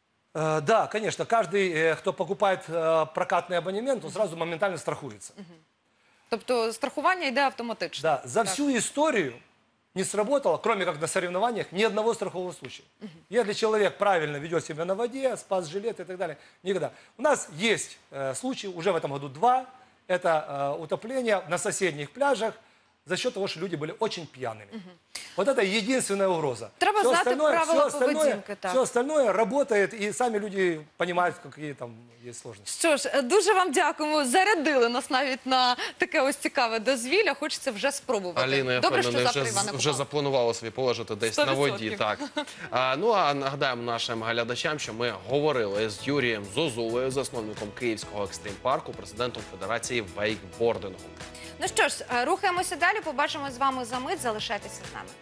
Да, конечно. Каждый, кто покупает прокатный абонемент, он сразу моментально страхуется. Тобто страхування йде автоматично. Да, за Так. всю историю не сработало, кроме как на соревнованиях, ни одного страхового случая. Если человек правильно ведет себя на воде, спас жилет и так далее, никогда. У нас есть случаи, уже в этом году 2, это утопление на соседних пляжах за счет того, что люди были очень пьяными. Вот это единственная угроза. Треба Все знати остальное- правила все остальное- поведінки, так. Все остальное работает, и сами люди понимают, какие там есть сложности. Що ж, дуже вам дякуємо. Зарядили нас навіть на таке ось цікаве дозвілля. Хочеться вже спробувати. Аліна, я Добре, що впевнений, завтра Івана вже купала. запланувала собі полежати десь на 100%. воді. Так. Ну а нагадаємо нашим глядачам, що ми говорили з Юрієм Зозулею, засновником Київського екстрім-парку, президентом Федерації вейкбордингу. Ну що ж, рухаємося далі. Побачимо з вами за мить. Залишайтеся з нами.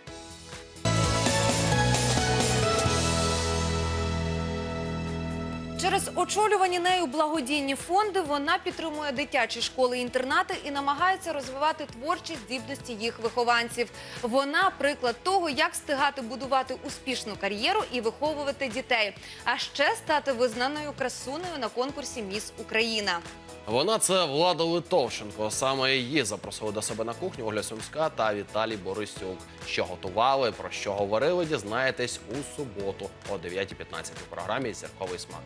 Через очолювані нею благодійні фонди вона підтримує дитячі школи-інтернати і намагається розвивати творчі здібності їх вихованців. Вона – приклад того, як встигати будувати успішну кар'єру і виховувати дітей, а ще стати визнаною красунею на конкурсі «Міс Україна». Вона – це Влада Литовченко. Саме її запросили до себе на кухню Ольга Сумська та Віталій Борисюк. Що готували, про що говорили, дізнаєтесь у суботу о 9:15 у програмі «Зірковий смак».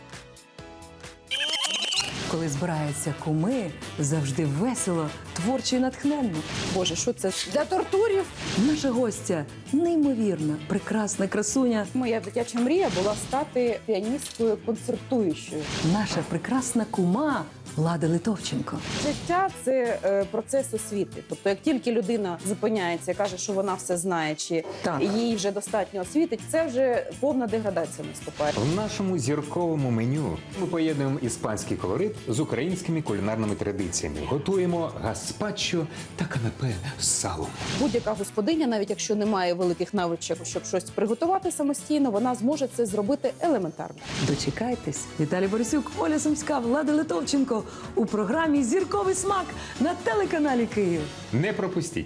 Коли збираються куми, завжди весело, творчо і натхненно. Боже, що це для тортурів? Наша гостя неймовірна, прекрасна красуня. Моя дитяча мрія була стати піаністкою концертуючою. Наша прекрасна кума Влада Литовченко. Життя – це процес освіти. Тобто, як тільки людина зупиняється і каже, що вона все знає, чи Так. їй вже достатньо освітить, це вже повна деградація наступає. В нашому зірковому меню ми поєднуємо іспанський колорит з українськими кулінарними традиціями. Готуємо гаспачо та канапе з салом. Будь-яка господиня, навіть якщо не має великих навичок, щоб щось приготувати самостійно, вона зможе це зробити елементарно. Дочекайтесь. Віталій Борисюк, Оля Сумська, Влада Литовченко у програмі «Зірковий смак» на телеканалі Київ. Не пропустіть!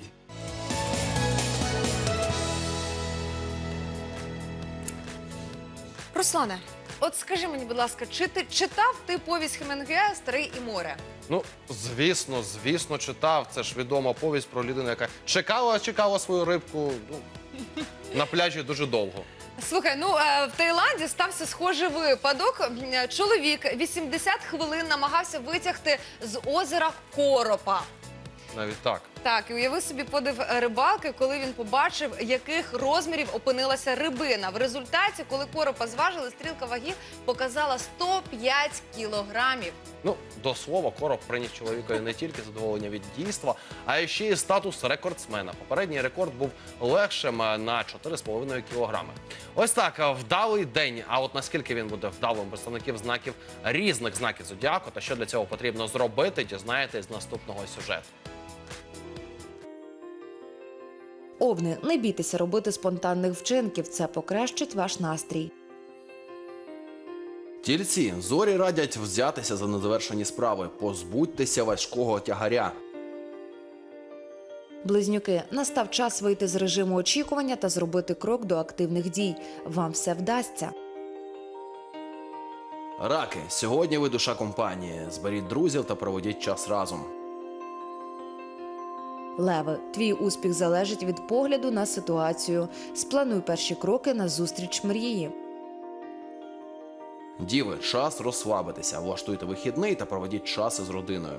Руслане, от скажи мені, будь ласка, чи ти читав повість Хемінгуея «Старий і море»? Ну, звісно, читав. Це ж відома повість про людину, яка чекала свою рибку на пляжі дуже довго. Слухай, в Таїланді стався схожий випадок. Чоловік 80 хвилин намагався витягти з озера коропа. Навіть так. Так, і уяви собі подив рибалки, коли він побачив, яких розмірів опинилася рибина. В результаті, коли коропа зважили, стрілка ваги показала 105 кілограмів. Ну, до слова, короб приніс чоловікові не тільки задоволення від дійства, а ще й статус рекордсмена. Попередній рекорд був легшим на 4,5 кілограми. Ось так, вдалий день. А от наскільки він буде вдалим, представників різних знаків зодіаку та що для цього потрібно зробити, дізнаєтесь з наступного сюжету. Овни, не бійтеся робити спонтанних вчинків, це покращить ваш настрій. Тільці, зорі радять взятися за незавершені справи, позбудьтеся важкого тягаря. Близнюки, настав час вийти з режиму очікування та зробити крок до активних дій. Вам все вдасться. Раки, сьогодні ви душа компанії. Зберіть друзів та проведіть час разом. Леви, твій успіх залежить від погляду на ситуацію. Сплануй перші кроки на зустріч мрії. Діви, час розслабитися, влаштуйте вихідний та проведіть час із родиною.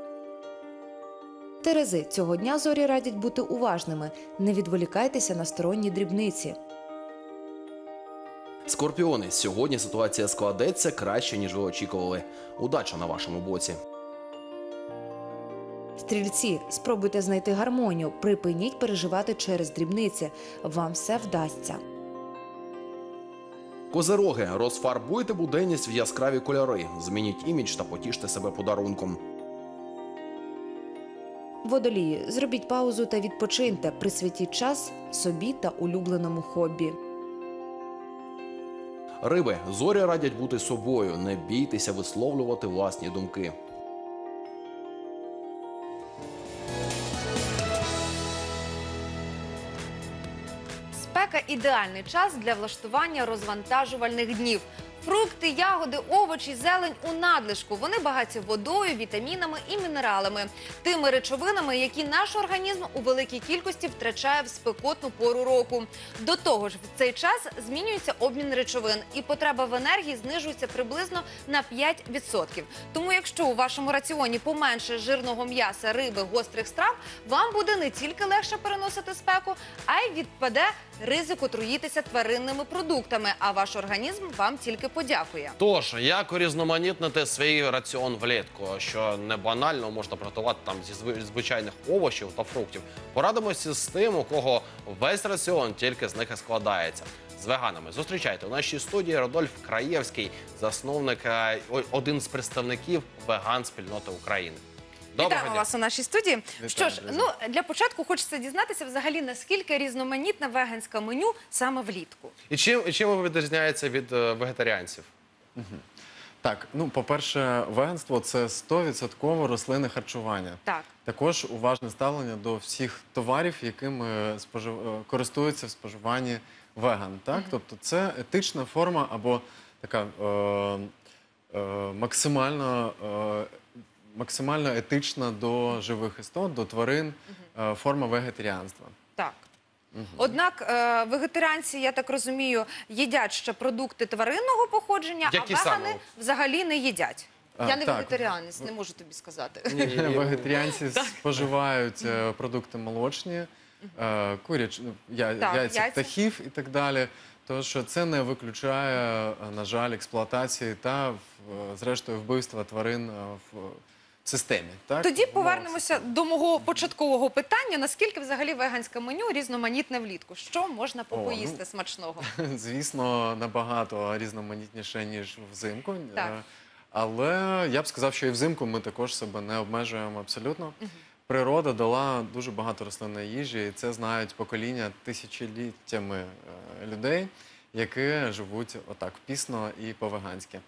Терези, цього дня зорі радять бути уважними. Не відволікайтеся на сторонні дрібниці. Скорпіони, сьогодні ситуація складеться краще, ніж ви очікували. Удача на вашому боці. Стрільці, спробуйте знайти гармонію, припиніть переживати через дрібниці. Вам все вдасться. Козироги, розфарбуйте буденність в яскраві кольори, змініть імідж та потіште себе подарунком. Водолії, зробіть паузу та відпочиньте, присвятіть час собі та улюбленому хобі. Риби, зорі радять бути собою, не бійтеся висловлювати власні думки. Спека – ідеальний час для влаштування розвантажувальних днів. Фрукти, ягоди, овочі, зелень у надлишку. Вони багаті водою, вітамінами і мінералами. Тими речовинами, які наш організм у великій кількості втрачає в спекотну пору року. До того ж, в цей час змінюється обмін речовин і потреба в енергії знижується приблизно на 5%. Тому якщо у вашому раціоні поменше жирного м'яса, риби, гострих страв, вам буде не тільки легше переносити спеку, а й відпаде ризик отруїтися тваринними продуктами, а ваш організм вам тільки подякує. Тож, як урізноманітнити свій раціон влітку, що не банально можна приготувати там зі звичайних овочів та фруктів. Порадимося з тим, у кого весь раціон тільки з них і складається. З веганами. Зустрічайте у нашій студії Родольф Краєвський, засновник, один з представників веган-спільноти України. Вітаємо вас у нашій студії. Що ж, для початку хочеться дізнатися взагалі, наскільки різноманітне веганське меню саме влітку. І чим ви відрізняється від вегетаріанців? Так, ну, по-перше, веганство – це 100% рослинне харчування. Так. Також уважне ставлення до всіх товарів, якими користуються в споживанні веган. Так? Тобто це етична форма або така максимально етична до живих істот, до тварин форма вегетаріанства. Так. Однак вегетаріанці, я так розумію, їдять ще продукти тваринного походження, Які а вегани саме? взагалі не їдять. Я не так. вегетаріанець, не можу тобі сказати. Вегетаріанці споживають продукти молочні, яйця птахів і так далі. Тож це не виключає, на жаль, експлуатації та, зрештою, вбивства тварин в системі. Так? Тоді повернемося до мого початкового питання. Наскільки взагалі веганське меню різноманітне влітку? Що можна попоїсти смачного? Звісно, набагато різноманітніше, ніж взимку. Так. Але я б сказав, що і взимку ми також себе не обмежуємо абсолютно. Природа дала дуже багато рослинної їжі, і це знають покоління тисячоліттями людей, які живуть отак пісно і по-веганськи.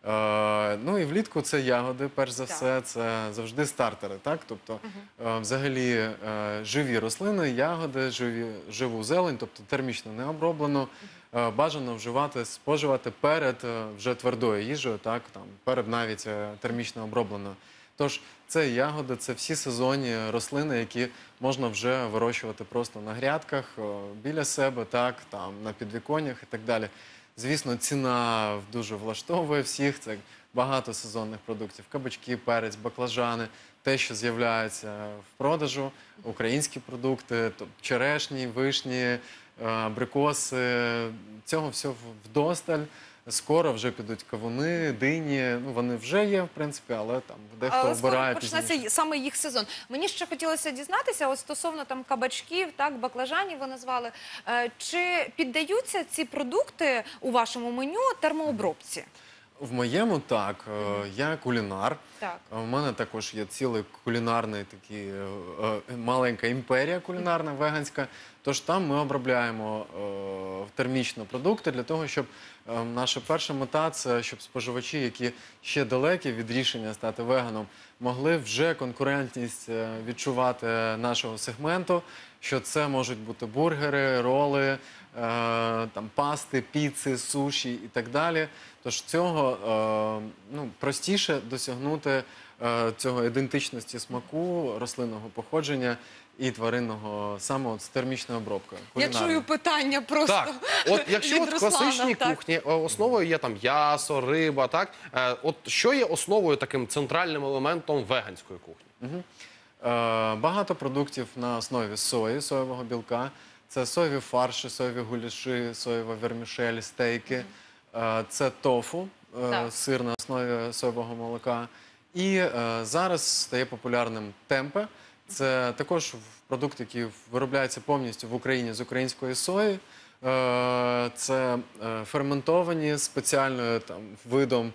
Ну і влітку це ягоди, перш за все, це завжди стартери, так? Тобто, взагалі, живі рослини, ягоди, живу зелень, тобто термічно не оброблену, бажано споживати перед вже твердою їжею, так? Там, перед навіть термічно обробленою. Тож це ягоди, це всі сезонні рослини, які можна вже вирощувати просто на грядках, біля себе, так, там, на підвіконнях і так далі. Звісно, ціна дуже влаштовує всіх, це багато сезонних продуктів, кабачки, перець, баклажани, те, що з'являється в продажу, українські продукти, черешні, вишні, абрикоси, цього всього вдосталь. Скоро вже підуть кавуни, дині, ну вони вже є, в принципі, але там дехто обирає пізніше. Почнеться саме їх сезон. Мені ще хотілося дізнатися, от стосовно там кабачків, так, баклажанів ви назвали, чи піддаються ці продукти у вашому меню термообробці? В моєму так, я кулінар. Так. У мене також є цілий кулінарний такий, маленька імперія кулінарна, веганська. Тож там ми обробляємо термічно продукти для того, щоб наша перша мета – це щоб споживачі, які ще далекі від рішення стати веганом, могли вже конкурентність відчувати нашого сегменту, що це можуть бути бургери, роли, там, пасти, піци, суші і так далі. Тож цього простіше досягнути цього ідентичності смаку, рослинного походження і тваринного саме з термічною обробкою. Я чую питання просто Так, от якщо від от в Руслана, класичній так. кухні основою є там м'ясо, риба, так? От що є основою таким центральним елементом веганської кухні? Багато продуктів на основі сої, соєвого білка. Це соєві фарші, соєві гуляші, соєва вермішель, стейки. Це тофу, сир на основі соєвого молока. І зараз стає популярним темпе. Це також продукт, який виробляється повністю в Україні з української сої. Це ферментовані спеціальним видом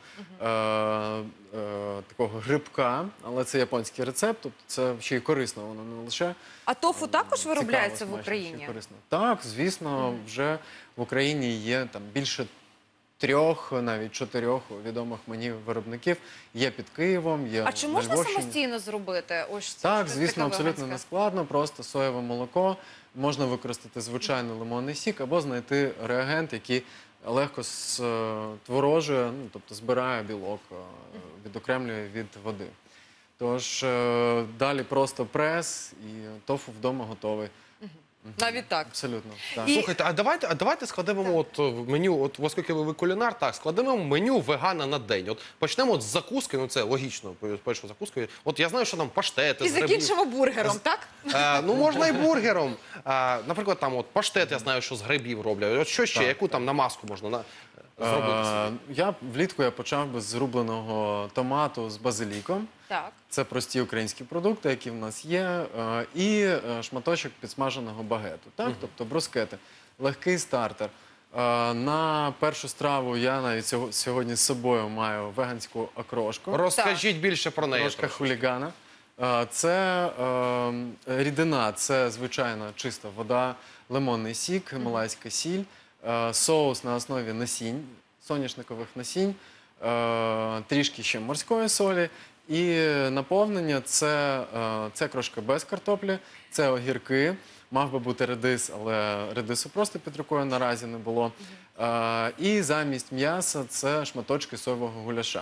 такого грибка, але це японський рецепт, тобто це ще й корисно, воно не лише А тофу також цікаво, виробляється в смачно, Україні? ще й корисно. Так, звісно, вже в Україні є там більше 3, навіть 4 відомих мені виробників. Є під Києвом, є А чи на можна Львовщині. самостійно зробити? Ось Так, це звісно, таке абсолютно веганське? нескладно, просто соєве молоко, можна використати звичайний лимонний сік або знайти реагент, який легко створожує, тобто збирає білок, відокремлює від води. Тож далі просто прес і тофу вдома готовий. Навіть так. Абсолютно. Так. Слухайте, а давайте складемо от в меню, от оскільки ви кулінар, так, складемо меню вегана на день. От почнемо от з закуски, ну це логічно, першу закуску. От я знаю, що там паштети І з грибів. закінчимо бургером, так? Ну, можна і бургером. Наприклад, там от паштет, я знаю, що з грибів роблять. От що ще, яку там намазку можна зробити? Влітку я почав би з рубленого томату з базиліком. Так. Це прості українські продукти, які в нас є, і шматочок підсмаженого багету, так? Тобто брускети. Легкий стартер. На першу страву я навіть сьогодні з собою маю веганську окрошку. Розкажіть більше про неї. Окрошка трошки. хулігана. Це рідина, це звичайна чиста вода, лимонний сік, гімалайська сіль, соус на основі насінь, соняшникових насінь, трішки ще морської солі. І наповнення це крошка без картоплі, це огірки. Мав би бути редис, але редису просто під рукою наразі не було. І замість м'яса це шматочки соєвого гуляша.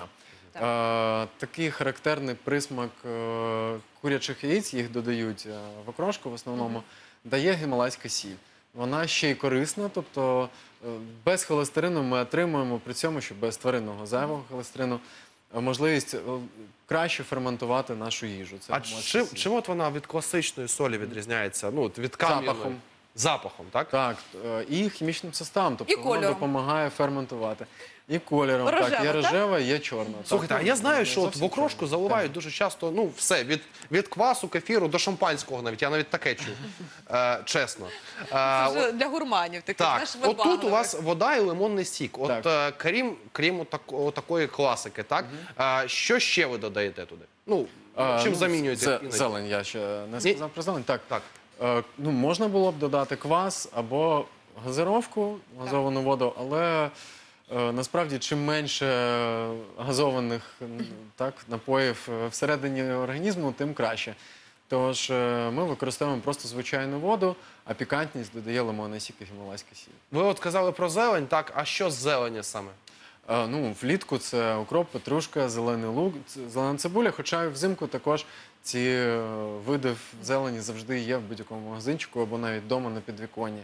Такий характерний присмак курячих яєць, їх додають в окрошку в основному, дає гімалайська сіль. Вона ще й корисна, тобто без холестерину ми отримуємо, при цьому, що без тваринного зайвого холестерину, можливість краще ферментувати нашу їжу. Це А гімалайська сіль. чим от вона від класичної солі відрізняється? Ну, от від кам'яної? Запахом. Запахом, так? Так, і хімічним составом, тобто І воно кольором. допомагає ферментувати. І кольором, Рожева, так, є так? рожева, є чорна. Слухайте, Так, а я знаю, не що от в зовсім окрошку чорна. заливають дуже часто, ну, все, від квасу, кефіру до шампанського навіть. Я навіть таке чув, чесно. Це вже для гурманів таких, Так, знаєш, от тут у вибагливих. вас вода і лимонний сік. От Так. крім такої класики, так? Що ще ви додаєте туди? Ну, чим Ну, замінюєте? іноді? зелень, я ще не сказав про зелень. Так. Так. Ну, можна було б додати квас або газировку, газовану воду, але насправді чим менше газованих напоїв всередині організму, тим краще. Тож ми використовуємо просто звичайну воду, а пікантність додає лимонний сік і гімалайська сіль. Ви от казали про зелень, так? А що з зелені саме? Ну, влітку це укроп, петрушка, зелений лук, зелена цибуля, хоча і взимку також ці види зелені завжди є в будь-якому магазинчику або навіть вдома на підвіконні.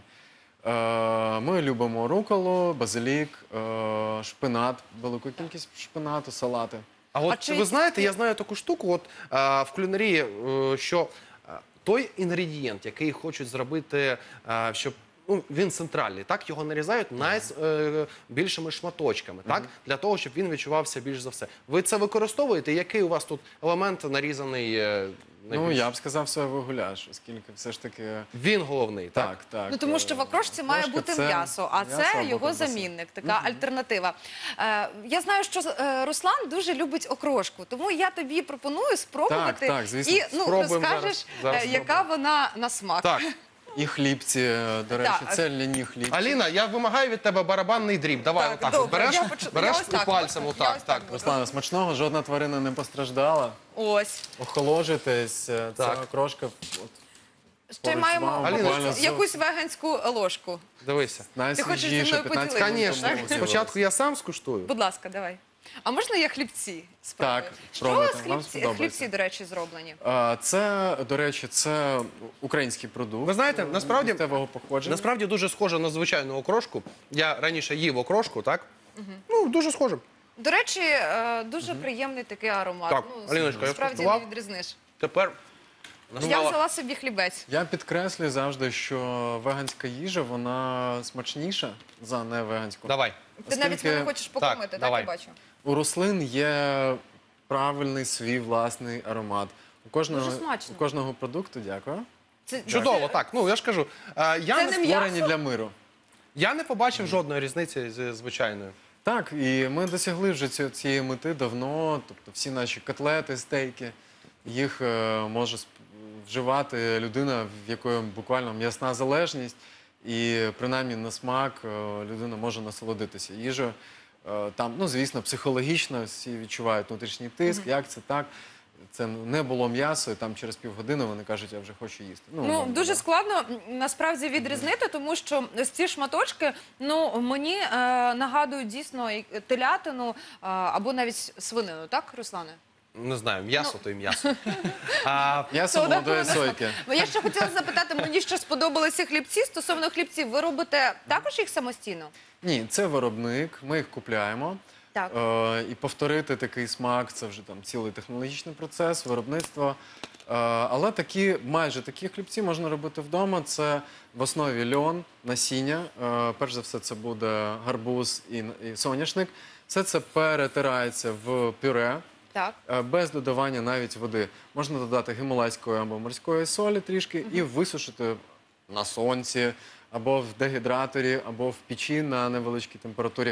Ми любимо руколу, базилік, шпинат, велику кількість шпинату, салати. А от чи ви знаєте, я знаю таку штуку, от в кулінарії, що той інгредієнт, який хочуть зробити, щоб він центральний, так, його нарізають найбільшими шматочками, так, для того, щоб він відчувався більш за все. Ви це використовуєте? Який у вас тут елемент нарізаний Ну, найбільш? я б сказав соєвий гуляш, оскільки все ж таки... Він головний, так? Так, так. Ну, тому що в окрошці має Окрошка бути це м'ясо, а м'ясо це або його ковбаса. замінник, така альтернатива. Я знаю, що Руслан дуже любить окрошку, тому я тобі пропоную спробувати Так, звісно. і Спробуємо розкажеш, зараз яка вона на смак. Так. І хлібці, до речі, Так. це ляні хлібці. Аліна, я вимагаю від тебе барабанний дріб. Давай Так, отак. добре, Береш, я береш ось так, пальцем я отак. ось так Так. буду. Руслана, смачного, жодна тварина не постраждала. Ось. Охолоджуйтесь, Так. ця крошка Ще поруч з маємо вами, Аліна, буквально з якусь веганську ложку. Дивися. Ти хочеш зі найсвіжіше, мною 15 поділитися, хвилин Звісно, тому так? спочатку я сам скуштую. Будь ласка, давай. А можна я хлібці спробую? Так, Що пробуйте, з вам сподобається. хлібці, до речі, зроблені? Це, до речі, це український продукт. Ви знаєте, насправді, місцевого походження. насправді дуже схоже на звичайну окрошку. Я раніше їв окрошку, так? Ну, дуже схоже. До речі, дуже приємний такий аромат. Так, Аліночка, я справді скуштував. не відрізниш. Тепер Я взяла собі хлібець. Я підкреслюю завжди, що веганська їжа, вона смачніша за невеганську. давай. Ти навіть Оскільки- мене хочеш покормити, так, давай. я бачу. У рослин є правильний свій власний аромат. Дуже смачно. У кожного продукту, дякую, Це Чудово, так. Ну, я ж кажу, Це не створені м'ясо? для миру. я не побачив жодної різниці з звичайною. Так, і ми досягли вже цієї мети давно. Тобто всі наші котлети, стейки, їх може вживати людина, в якої буквально м'ясна залежність, і принаймні на смак людина може насолодитися їжею. Там, ну, звісно, психологічно всі відчувають внутрішній тиск, як це так. Це не було м'ясо, і там через півгодини вони кажуть, я вже хочу їсти. Ну, дуже складно насправді відрізнити, тому що ось ці шматочки, ну, мені нагадують дійсно телятину або навіть свинину, так, Руслане? Не знаю, м'ясо то і м'ясо. М'ясо Сода молодої принесла. сойки. Ну, я ще хотіла запитати, мені ще сподобалися хлібці. Стосовно хлібців, ви робите також їх самостійно? Ні, це виробник, ми їх купляємо. Так. І повторити такий смак, це вже там цілий технологічний процес, виробництво. Але майже такі хлібці можна робити вдома. Це в основі льон, насіння. Перш за все, це буде гарбуз і соняшник. Все це перетирається в пюре. Так. Без додавання навіть води. Можна додати гімалайської або морської солі трішки і висушити на сонці, або в дегідраторі, або в печі на невеличкій температурі.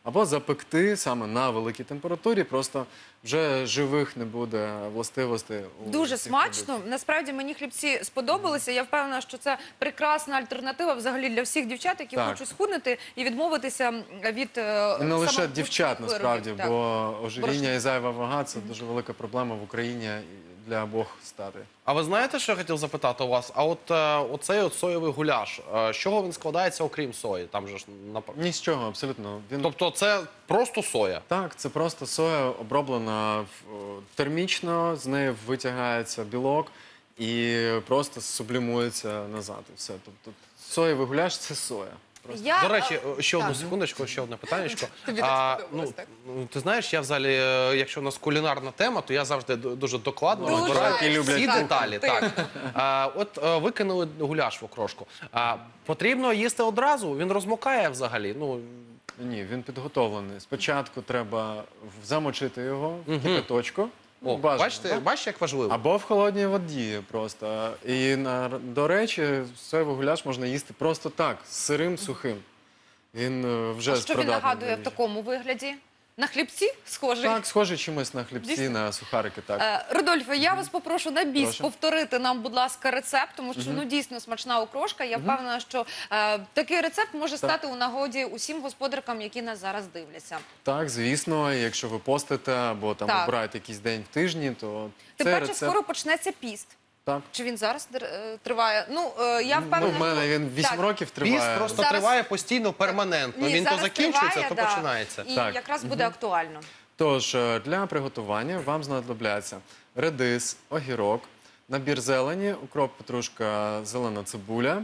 або запекти саме на великій температурі, просто вже живих не буде властивостей. у Дуже цих смачно. продуктів. Насправді мені хлібці сподобалися. Я впевнена, що це прекрасна альтернатива взагалі для всіх дівчат, які Так. хочуть схуднути і відмовитися від І не лише самогубних дівчат, виробів. насправді, Так. бо ожиріння і зайва вага – це дуже велика проблема в Україні для обох статей. А ви знаєте, що я хотів запитати у вас? А от оцей от соєвий гуляш, з чого він складається, окрім сої? Там же ж Ні з чого, абсолютно. Тобто це просто соя? Так, це просто соя оброблена термічно, з неї витягається білок і просто сублімується назад. І все. Тобто соєвий гуляш – це соя. Я, До речі, ще одну так. секундочку, ще одне питаннячко. Тобі так сподобалось, так? Ти знаєш, я взагалі, якщо у нас кулінарна тема, то я завжди дуже докладно Дуже. розбираю Які люблять всі кухню. деталі. Так. От викинули гуляш в окрошку. Потрібно їсти одразу? Він розмокає взагалі? Ну, Ні, він підготовлений. Спочатку треба замочити його в кипяточку. о, Бажано, бачите, так? бачите, як важливо? Або в холодній воді просто. І, до речі, соєвий гуляш можна їсти просто так, сирим, сухим. Він вже А що він придатний нагадує до в їжі. такому вигляді? На хлібці схожий? Так, схоже чимось на хлібці, Дійсно? на сухарики, так. Рудольфе, я вас попрошу на біс Прошу. повторити нам, будь ласка, рецепт, тому що ну дійсно смачна окрошка. Я впевнена, що такий рецепт може стати у нагоді усім господаркам, які нас зараз дивляться. Так, звісно, якщо ви постите або там Так. обираєте якийсь день в тижні, то Тим цей паче, рецепт... скоро почнеться піст. Так. Чи він зараз триває? Ну, я впевнена, Ну, в мене що... він 8 Так. років триває. Піст просто Зараз- триває постійно, перманентно. Ні, Він то зараз закінчується, триває, то да. починається. І Так. якраз буде актуально. Тож, для приготування вам знадобляться редис, огірок, набір зелені, укроп, петрушка, зелена цибуля,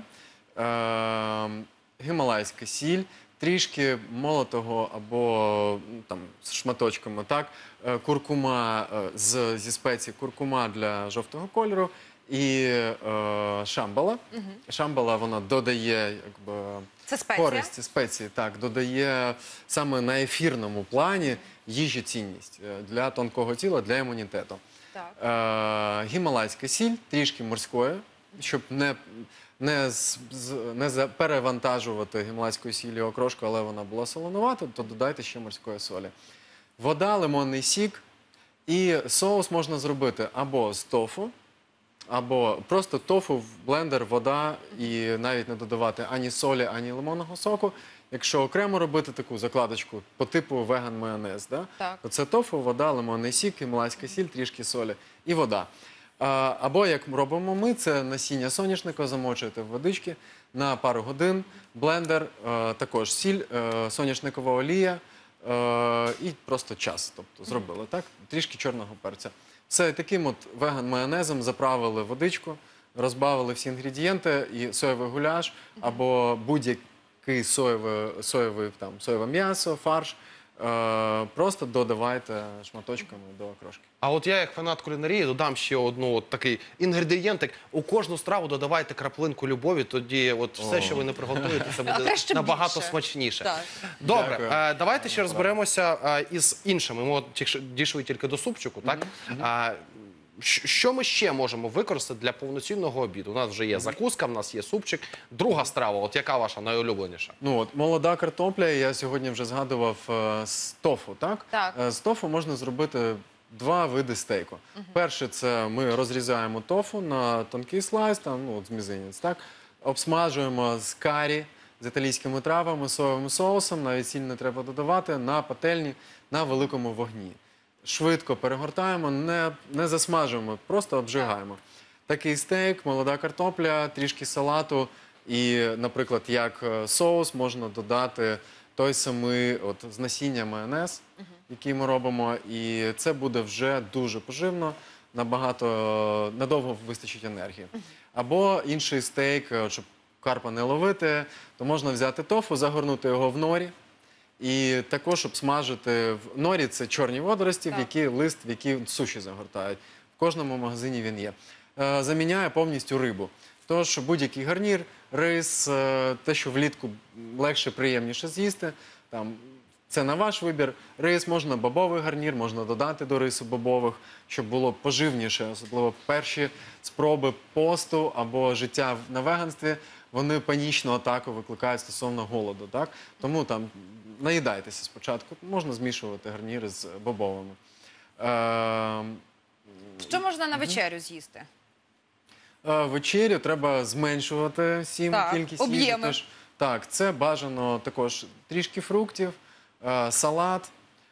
гімалайська сіль, трішки молотого або там, з шматочками, так, куркума зі спецій, куркума для жовтого кольору і шамбала. Шамбала, вона додає, якби, Це спеція? користі, спеції, так, додає саме на ефірному плані їжі цінність для тонкого тіла, для імунітету. Так. Гімалайська сіль, трішки морської, щоб не перевантажувати гімалайською сіллю окрошку, але вона була солонувата, то додайте ще морської солі. Вода, лимонний сік і соус можна зробити або з тофу, або просто тофу в блендер, вода і навіть не додавати ані солі, ані лимонного соку. Якщо окремо робити таку закладочку по типу веган-майонез, да? Так. то це тофу, вода, лимонний сік, гімалайська сіль, трішки солі і вода. Або, як робимо ми, це насіння соняшника замочуєте в водички на пару годин, блендер, також сіль, соняшникова олія і просто час, тобто зробили, так? Трішки чорного перця. Все, таким от веган-майонезом заправили водичку, розбавили всі інгредієнти і соєвий гуляш або будь-який соєве м'ясо, фарш. Просто додавайте шматочками до окрошки. А от я, як фанат кулінарії, додам ще одну от такий інгредієнтик. У кожну страву додавайте краплинку любові, тоді от все, що ви не приготуєте, це буде краще набагато більше. смачніше. Так. Добре, Дякую. давайте ще розберемося із іншими. Ми от дійшли тільки до супчику, так? Що ми ще можемо використати для повноцінного обіду? У нас вже є закуска, в нас є супчик. Друга страва, от яка ваша найулюбленіша? Ну от молода картопля, я сьогодні вже згадував з тофу, так? Так. З тофу можна зробити два види стейку. Перше, це ми розрізаємо тофу на тонкий слайс, там, ну, от з мізинець, так? Обсмажуємо з карі, з італійськими травами, соєвим соусом, навіть сіль не треба додавати, на пательні, на великому вогні. Швидко перегортаємо, не засмажуємо, просто обжигаємо. Такий стейк, молода картопля, трішки салату і, наприклад, як соус можна додати той самий от, з насіння майонез, який ми робимо, і це буде вже дуже поживно, надовго вистачить енергії. Або інший стейк, щоб карпа не ловити, то можна взяти тофу, загорнути його в норі. І також обсмажити в норі, це чорні водорості, в які лист, в які суші загортають. В кожному магазині він є. Заміняє повністю рибу. Тож будь-який гарнір, рис, те, що влітку легше, приємніше з'їсти, там, це на ваш вибір. Рис, можна бобовий гарнір, можна додати до рису бобових, щоб було поживніше, особливо перші спроби посту або життя на веганстві, вони панічну атаку викликають стосовно голоду. Так? Тому там наїдайтеся спочатку. Можна змішувати гарніри з бобовими. Що можна на вечерю з'їсти? Вечерю треба зменшувати кількість їжі. Об'єми. Так, це бажано також трішки фруктів, салат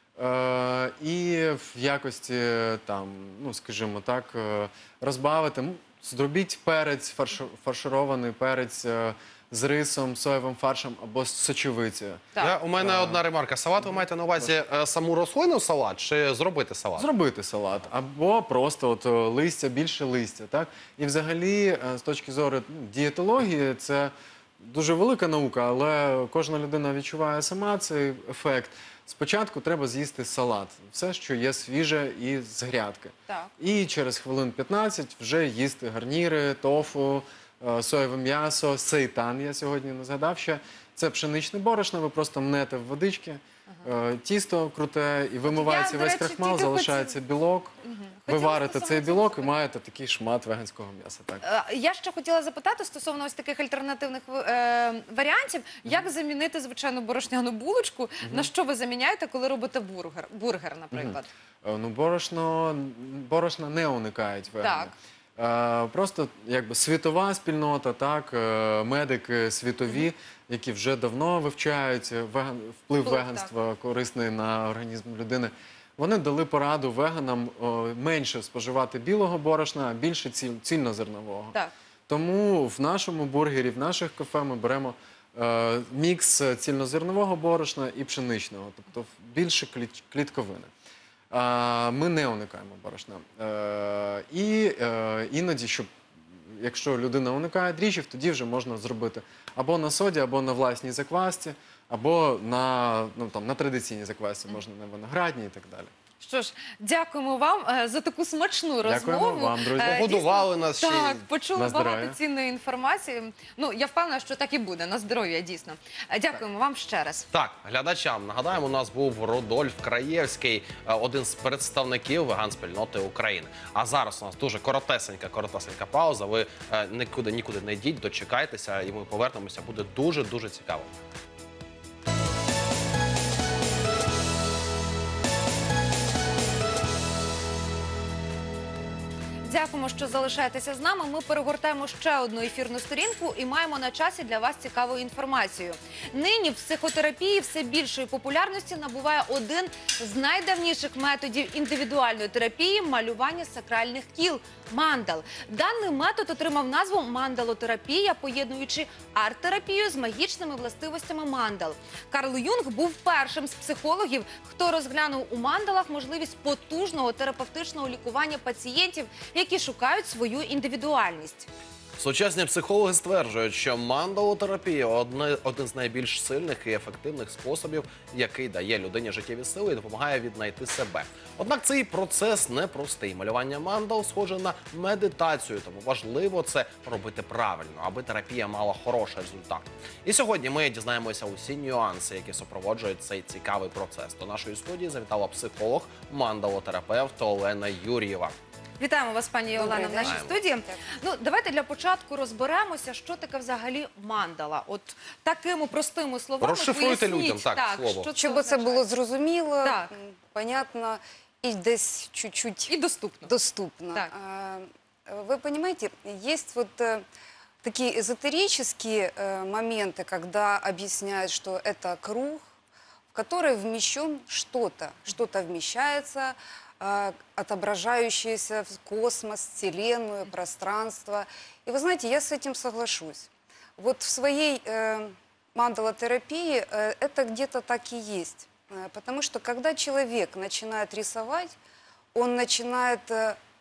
і в якості, там, ну, скажімо так, розбавити. Зробіть перець, фарширований перець з рисом, соєвим фаршем або з сочевицею. У мене одна ремарка. Салат ви маєте на увазі саму рослину салат чи зробити салат? Зробити салат. Або просто от листя, більше листя. Так? І взагалі, з точки зору дієтології, це дуже велика наука, але кожна людина відчуває сама цей ефект. Спочатку треба з'їсти салат. Все, що є свіже і з грядки. Так. І через хвилин 15 вже їсти гарніри, тофу, соєве м'ясо, сейтан, я сьогодні не згадав ще. Це пшеничне борошно, ви просто мнете в водички, тісто круте, і вимивається до весь речі, крахмал, тільки залишається білок. Ви Хотіла варите стосовно цей цього білок і сказати. маєте такий шмат веганського м'яса. Так. Я ще хотіла запитати стосовно ось таких альтернативних варіантів, як замінити звичайну борошняну булочку, на що ви заміняєте, коли робите бургер, наприклад? Ну, борошна не уникають вегани. Просто якби світова спільнота, так, медики світові, які вже давно вивчають вплив веганства корисний на організм людини, вони дали пораду веганам менше споживати білого борошна, а більше цільнозернового. Так. Тому в нашому бургері, в наших кафе ми беремо мікс цільнозернового борошна і пшеничного, тобто більше клітковини. Ми не уникаємо борошна. І іноді, якщо людина уникає дріжджів, тоді вже можна зробити або на соді, або на власній заквасці, або на традиційній заквасці, можна на виноградній і так далі. Що ж, дякуємо вам за таку смачну розмову. Дякуємо вам, друзі. Погодували нас ще й Так, почули на здоров'я. багато цінної інформації. Ну, я впевнена, що так і буде, на здоров'я, дійсно. Дякуємо вам ще раз. Так, глядачам нагадаємо, у нас був Рудольф Краєвський, один з представників веган-спільноти України. А зараз у нас дуже коротесенька пауза. Ви нікуди не йдіть, дочекайтеся, і ми повернемося. Буде дуже цікаво. Дякуємо, що залишаєтеся з нами. Ми перегортаємо ще одну ефірну сторінку і маємо на часі для вас цікаву інформацію. Нині в психотерапії все більшої популярності набуває один з найдавніших методів індивідуальної терапії – малювання сакральних кіл – мандал. Даний метод отримав назву мандалотерапія, поєднуючи арт-терапію з магічними властивостями мандал. Карл Юнг був першим з психологів, хто розглянув у мандалах можливість потужного терапевтичного лікування пацієнтів, які шукають свою індивідуальність. Сучасні психологи стверджують, що мандалотерапія – один з найбільш сильних і ефективних способів, який дає людині життєві сили і допомагає віднайти себе. Однак цей процес непростий. Малювання мандал схоже на медитацію, тому важливо це робити правильно, аби терапія мала хороший результат. І сьогодні ми дізнаємося усі нюанси, які супроводжують цей цікавий процес. До нашої студії завітала психолог, мандалотерапевт Олена Юр'єва. Вітаємо вас, пані Олена, в нашій студії. Ну, давайте для початку розберемося, що таке взагалі мандала. От такими простими словами Розшифруйте поясніть, людям, так, слово. що Щоб це було зрозуміло, Так. понятно і десь чуть-чуть і доступно. доступно. Так. Вы понимаете, есть вот такие эзотерические моменты, когда объясняют, что это круг, в который вмещен что-то. Что-то вмещается, отображающееся в космос, вселенную, пространство. И вы знаете, я с этим соглашусь. Вот в своей мандалотерапии это где-то так и есть. Потому что когда человек начинает рисовать, он начинает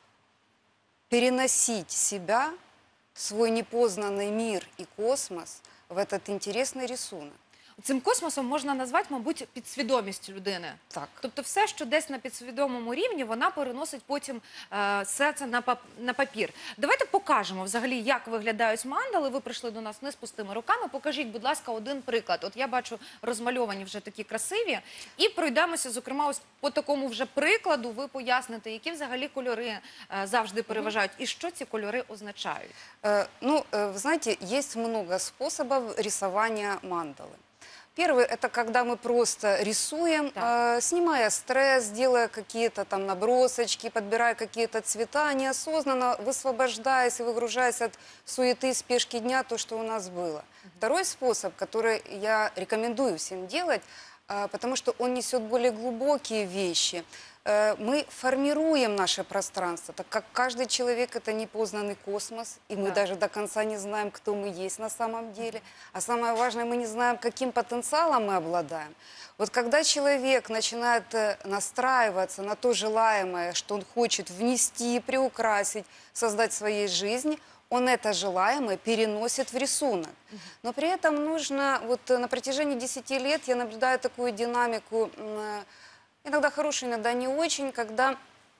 переносить себя, свой непознанный мир и космос в этот интересный рисунок. Цим космосом можна назвати, мабуть, підсвідомість людини. Так. Тобто все, що десь на підсвідомому рівні, вона переносить потім все це на папір. Давайте покажемо взагалі, як виглядають мандали. Ви прийшли до нас не з пустими руками. Покажіть, будь ласка, один приклад. От я бачу розмальовані вже такі красиві. І пройдемося, зокрема, ось по такому вже прикладу ви поясните, які взагалі кольори завжди переважають і що ці кольори означають. Ну, вы знаете, есть много способов рисования мандалы. Первый – это когда мы просто рисуем, снимая стресс, делая какие-то там набросочки, подбирая какие-то цвета, неосознанно высвобождаясь и выгружаясь от суеты, спешки дня, то, что у нас было. Второй способ, который я рекомендую всем делать, потому что он несет более глубокие вещи. Мы формируем наше пространство, так как каждый человек – это непознанный космос, и мы даже до конца не знаем, кто мы есть на самом деле. А самое важное, мы не знаем, каким потенциалом мы обладаем. Вот когда человек начинает настраиваться на то желаемое, что он хочет внести, приукрасить, создать в своей жизни, он это желаемое переносит в рисунок. Но при этом нужно, вот на протяжении 10 лет я наблюдаю такую динамику, иногда хорошую, иногда не очень, когда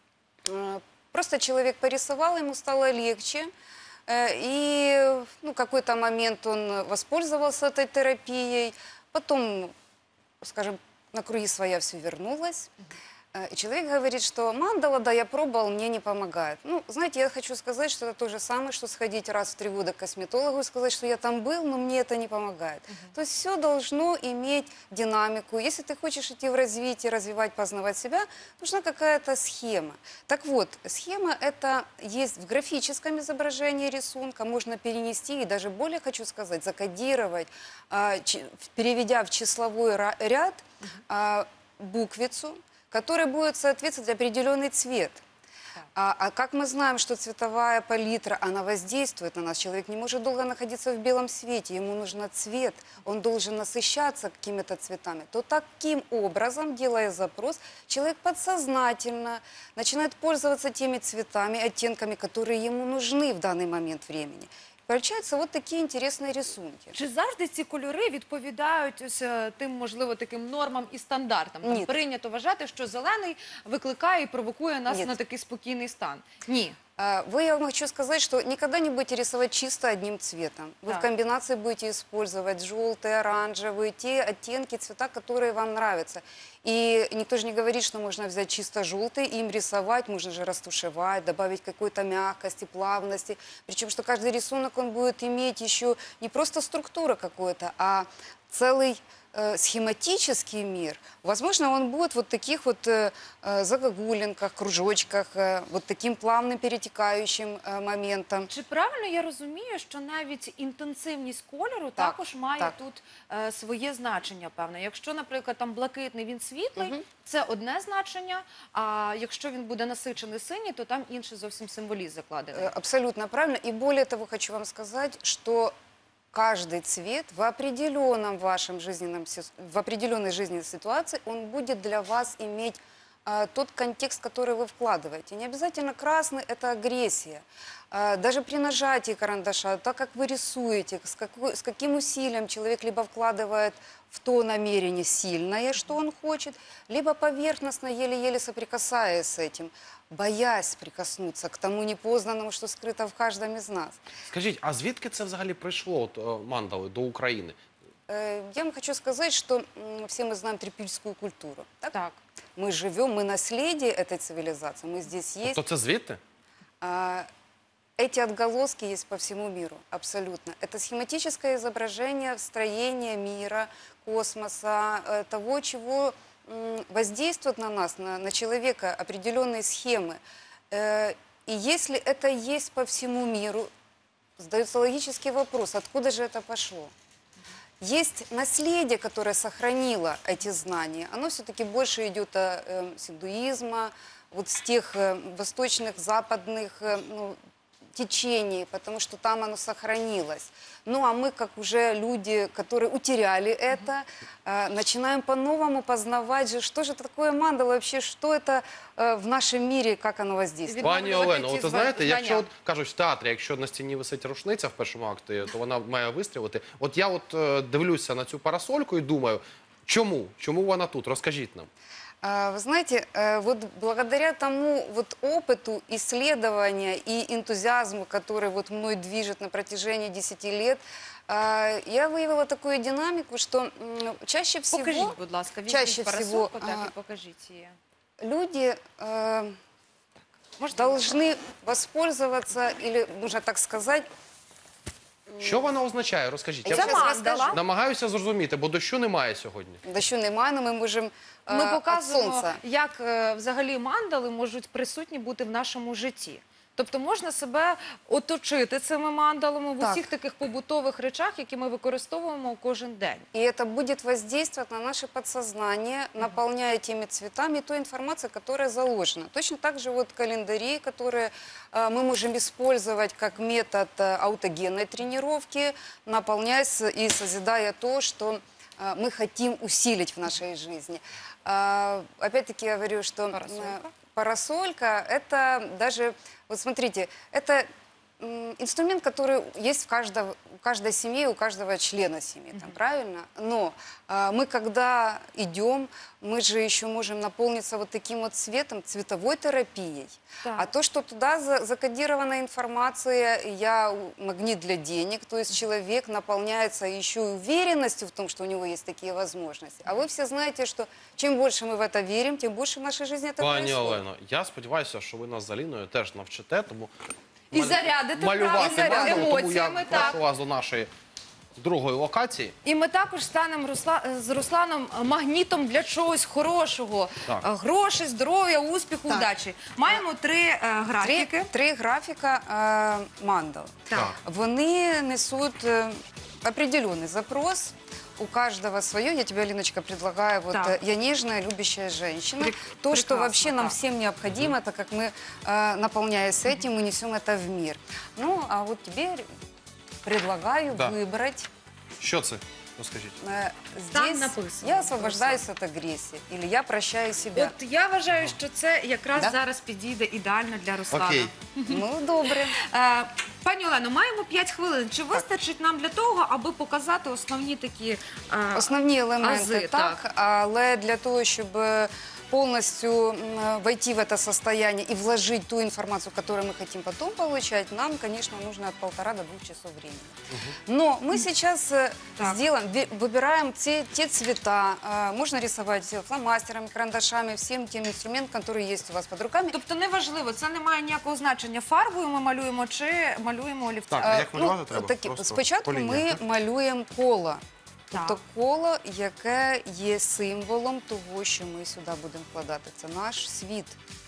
просто человек порисовал, ему стало легче, и какой-то момент он воспользовался этой терапией, потом, скажем, на круги своя все вернулось. И человек говорит, что мандала, да, я пробовал, мне не помогает. Ну, знаете, я хочу сказать, что это то же самое, что сходить раз в 3 года к косметологу и сказать, что я там был, но мне это не помогает. То есть все должно иметь динамику. Если ты хочешь идти в развитие, развивать, познавать себя, нужна какая-то схема. Так вот, схема это есть в графическом изображении рисунка, можно перенести и даже более, хочу сказать, закодировать, переведя в числовой ряд буквицу, который будет соответствовать определенный цвет. А как мы знаем, что цветовая палитра, она воздействует на нас? Человек не может долго находиться в белом свете, ему нужен цвет, он должен насыщаться какими-то цветами. То таким образом, делая запрос, человек подсознательно начинает пользоваться теми цветами, оттенками, которые ему нужны в данный момент времени. Получаються от такі інтересні рисунки. Чи завжди ці кольори відповідають ось тим, можливо, таким нормам і стандартам? Там Ні. прийнято вважати, що зелений викликає і провокує нас Ні. на такий спокійний стан. Ні. Я вам хочу сказать, что никогда не будете рисовать чисто одним цветом. Вы в комбинации будете использовать желтые, оранжевые, те оттенки, цвета, которые вам нравятся. И никто же не говорит, что можно взять чисто желтый, им рисовать, можно же растушевать, добавить какой-то мягкости, плавности. Причем, что каждый рисунок, он будет иметь еще не просто структура какой-то, а целый схематический мир. Возможно, он будет вот таких вот загогулинках, кружочках, вот таким плавным перетекающим моментом. Чи правильно я розумію, що навіть інтенсивність кольору також має тут своє значення, певне? Якщо, наприклад, там блакитний, він світлий, це одне значення, а якщо він буде насичений синій, то там інший зовсім символізм закладений. Абсолютно правильно. И более того, хочу вам сказать, что каждый цвет в определенном вашем жизненном, в определенной жизненной ситуации, он будет для вас иметь тот контекст, который вы вкладываете. Не обязательно красный – это агрессия. Даже при нажатии карандаша, так как вы рисуете, с каким усилием человек либо вкладывает в то намерение сильное, что он хочет, либо поверхностно, еле-еле соприкасаясь с этим, боясь прикоснуться к тому непознанному, что скрыто в каждом из нас. Скажіть, а звідки це взагалі прийшло мандали до України? Я вам хочу сказать, что все мы знаем трипільскую культуру. Так? Так. Мы живем, мы наследие этой цивилизации, мы здесь есть. Тобто це звідти? Эти отголоски есть по всему миру, абсолютно. Это схематическое изображение строения мира, космоса, того, чего воздействует на нас, на человека определенные схемы. И если это есть по всему миру, задается логический вопрос, откуда же это пошло? Есть наследие, которое сохранило эти знания. Оно все-таки больше идет с индуизма, вот с тех восточных, западных течений, потому что там оно сохранилось. Ну, а мы, как уже люди, которые утеряли это, начинаем по-новому познавать же, что же это такое мандала вообще, что это в нашем мире, как оно воздействует. Пані Олено, от ви знаєте, знання. якщо, кажуть, в театрі, якщо на стіні висить рушниця в першому акті, то вона має вистрілити. От я дивлюся на цю парасольку і думаю, чому? Чому вона тут? Розкажіть нам. Вы знаете, вот благодаря тому вот опыту, исследования и энтузиазму, который вот мной движет на протяжении 10 лет, я выявила такую динамику, что чаще всего... Покажіть, будь ласка, чаще візьміть парасольку, так і покажіть її. Люди должны воспользоваться, или, можно так сказать, Що вона означає? Розкажіть. Я Я щас мандала. розкажу. намагаюся зрозуміти, бо дощу немає сьогодні. Дощу немає, але ми можемо Ми від показуємо, сонця. як взагалі мандали можуть присутні бути в нашому житті. Тобто можна себе оточити цими мандалами в Так. усіх таких побутових речах, які ми використовуємо кожен день. И это будет воздействовать на наше подсознание, наполняя теми цветами той информацией, которая заложена. Точно так же вот календари, которые мы можем использовать как метод аутогенной тренировки, наполняя и созидая то, что мы хотим усилить в нашей жизни. Опять-таки я говорю, что парасолька – это даже, вот смотрите, это инструмент, который есть у каждой семьи, у каждого члена семьи, там, правильно? Но мы, когда идем, мы же еще можем наполниться вот таким вот цветом, цветовой терапией. Так. А то, что туда закодирована информация, я магнит для денег, то есть человек наполняется еще и уверенностью в том, что у него есть такие возможности. А вы все знаете, что чем больше мы в это верим, тем больше в нашей жизни это Пані происходит. Олено, я сподіваюся, що ви нас з Аліною теж навчите, тому І зарядити малювати правильно, мандалу, тому я емоціями, так. прошу вас до нашої другої локації. І ми також станемо з Русланом магнітом для чогось хорошого. Так. Грошей, здоров'я, успіху, удачі. Маємо три графіки. Три графіка мандал. Так. Вони несуть определенный запрос. У каждого свое. Я тебе, Алиночка, предлагаю. Вот Так. я нежная, любящая женщина. То, что прекрасно, вообще нам так. всем необходимо, так как мы, наполняясь этим, мы несем это в мир. Ну, а вот тебе предлагаю Да. выбрать. Що це? Розкажіть. Там Здесь написано. я освобождаюсь от агрессии. Или я прощаю себя. От я вважаю, що це якраз Да? зараз підійде ідеально для Руслана. Окей. Ну, добре. Пані Олено, маємо 5 хвилин. Чи вистачить нам для того, аби показати основні такі Основні елементи, ази, так, але для того, щоб полностью войти в это состояние и вложить ту информацию, которую мы хотим потом получать, нам, конечно, нужно от 1,5 до 2 часов времени. Но мы сейчас сделаем, выбираем те цвета, можно рисовать фломастерами, карандашами, всем тем инструментом, который есть у вас под руками. Тобто неважливо, це не має ніякого значення, фарбою ми малюємо чи малюємо олівцем. Так, а як малювати треба? Просто Спочатку по лініях, ми так? малюємо коло. Так. Тобто коло, яке є символом того, що ми сюди будемо вкладати. Це наш світ.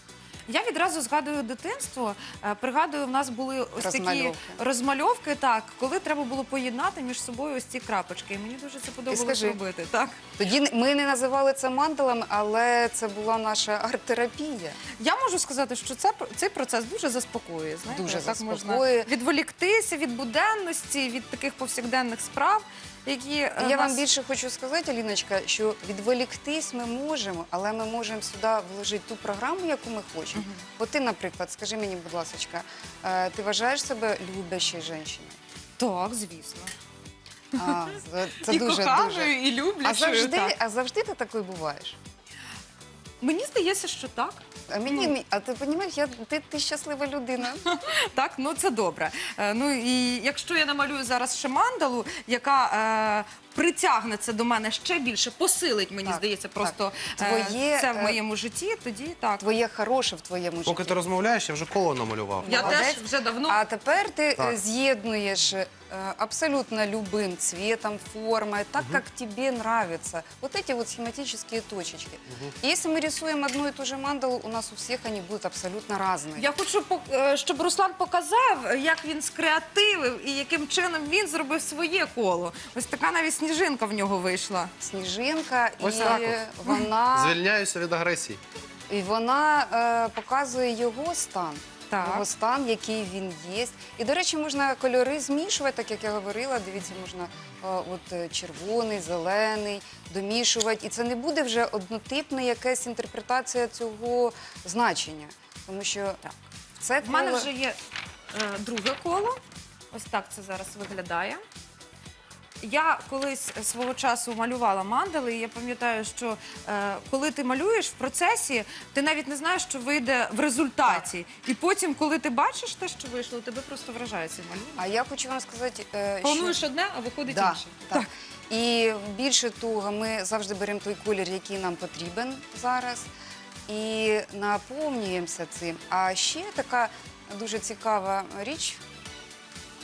Я відразу згадую дитинство. Пригадую, в нас були ось такі Розмальовки. розмальовки, так, коли треба було поєднати між собою ось ці крапочки. І мені дуже це подобалося скажи. робити. Так. Тоді ми не називали це мандалами, але це була наша арт-терапія. Я можу сказати, що цей процес дуже заспокоює. Знаєте, Дуже так заспокоює. можна відволіктися від буденності, від таких повсякденних справ, які Я вам нас... більше хочу сказати, Аліночка, що відволіктись ми можемо, але ми можемо сюди вложити ту програму, яку ми хочемо. От ти, наприклад, скажи мені, будь ласка, ти вважаєш себе люблячою жінкою? Так, звісно. Це І дуже, коханою, дуже. і люблячою. так. А завжди ти такою буваєш? Мені здається, що так. А ти розумієш, ти щаслива людина. Так, ну це добре. Ну і якщо я намалюю зараз ще мандалу, яка притягне це до мене ще більше, посилить, мені Так, здається, так. просто Твоє, це в моєму житті, тоді так. Твоє хороше в твоєму житті. Поки ти розмовляєш, я вже коло намалював. Я Молодець. теж вже давно. А тепер ти Так. з'єднуєш абсолютно любым цветом, формой, так, как тебе нравится. Вот эти вот схематические точечки. И если мы рисуем одну и ту же мандалу, у нас у всех они будут абсолютно разные. Я хочу, щоб Руслан показав, як він скреативив і яким чином він зробив своє коло. Ось така навіть сніжинка в нього вийшла. Сніжинка, Ось так от. вона, Звільняюся від агресії. і вона показує його стан. Так. Його стан, який він є. І, до речі, можна кольори змішувати, так як я говорила. Дивіться, можна червоний, зелений домішувати. І це не буде вже однотипна якась інтерпретація цього значення. Тому що це В мене коло- вже є друге коло. Ось так це зараз виглядає. Я колись свого часу малювала мандали, і я пам'ятаю, що коли ти малюєш в процесі, ти навіть не знаєш, що вийде в результаті. І потім, коли ти бачиш те, що вийшло, тебе просто вражає цей малюнок. А я хочу вам сказати, Плануєш одне, а виходить Да, інше. так. І більше того, ми завжди беремо той колір, який нам потрібен зараз, і наповнюємося цим. А ще така дуже цікава річ.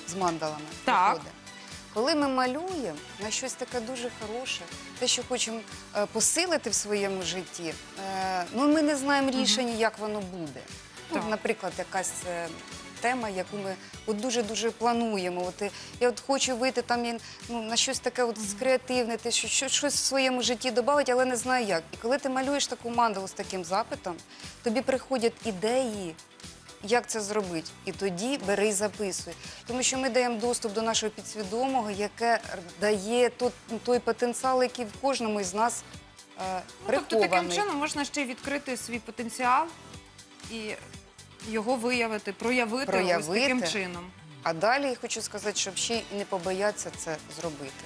з мандалами. Так. виходить. Коли ми малюємо на щось таке дуже хороше, те, що хочемо посилити в своєму житті, ну ми не знаємо рішення, як воно буде. Ну, Так. наприклад, якась тема, яку ми от дуже-дуже плануємо. Я хочу вийти там на щось таке креативне, щось в своєму житті додати, але не знаю як. І коли ти малюєш таку мандалу з таким запитом, тобі приходять ідеї, як це зробити. І тоді бери і записуй. Тому що ми даємо доступ до нашого підсвідомого, яке дає той потенціал, який в кожному із нас прихований. Тобто таким чином можна ще й відкрити свій потенціал і його виявити, проявити ось таким чином. А далі я хочу сказати, щоб ще й не побоятися це зробити.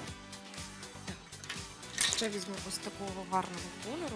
Ще візьму ось такого гарного кольору.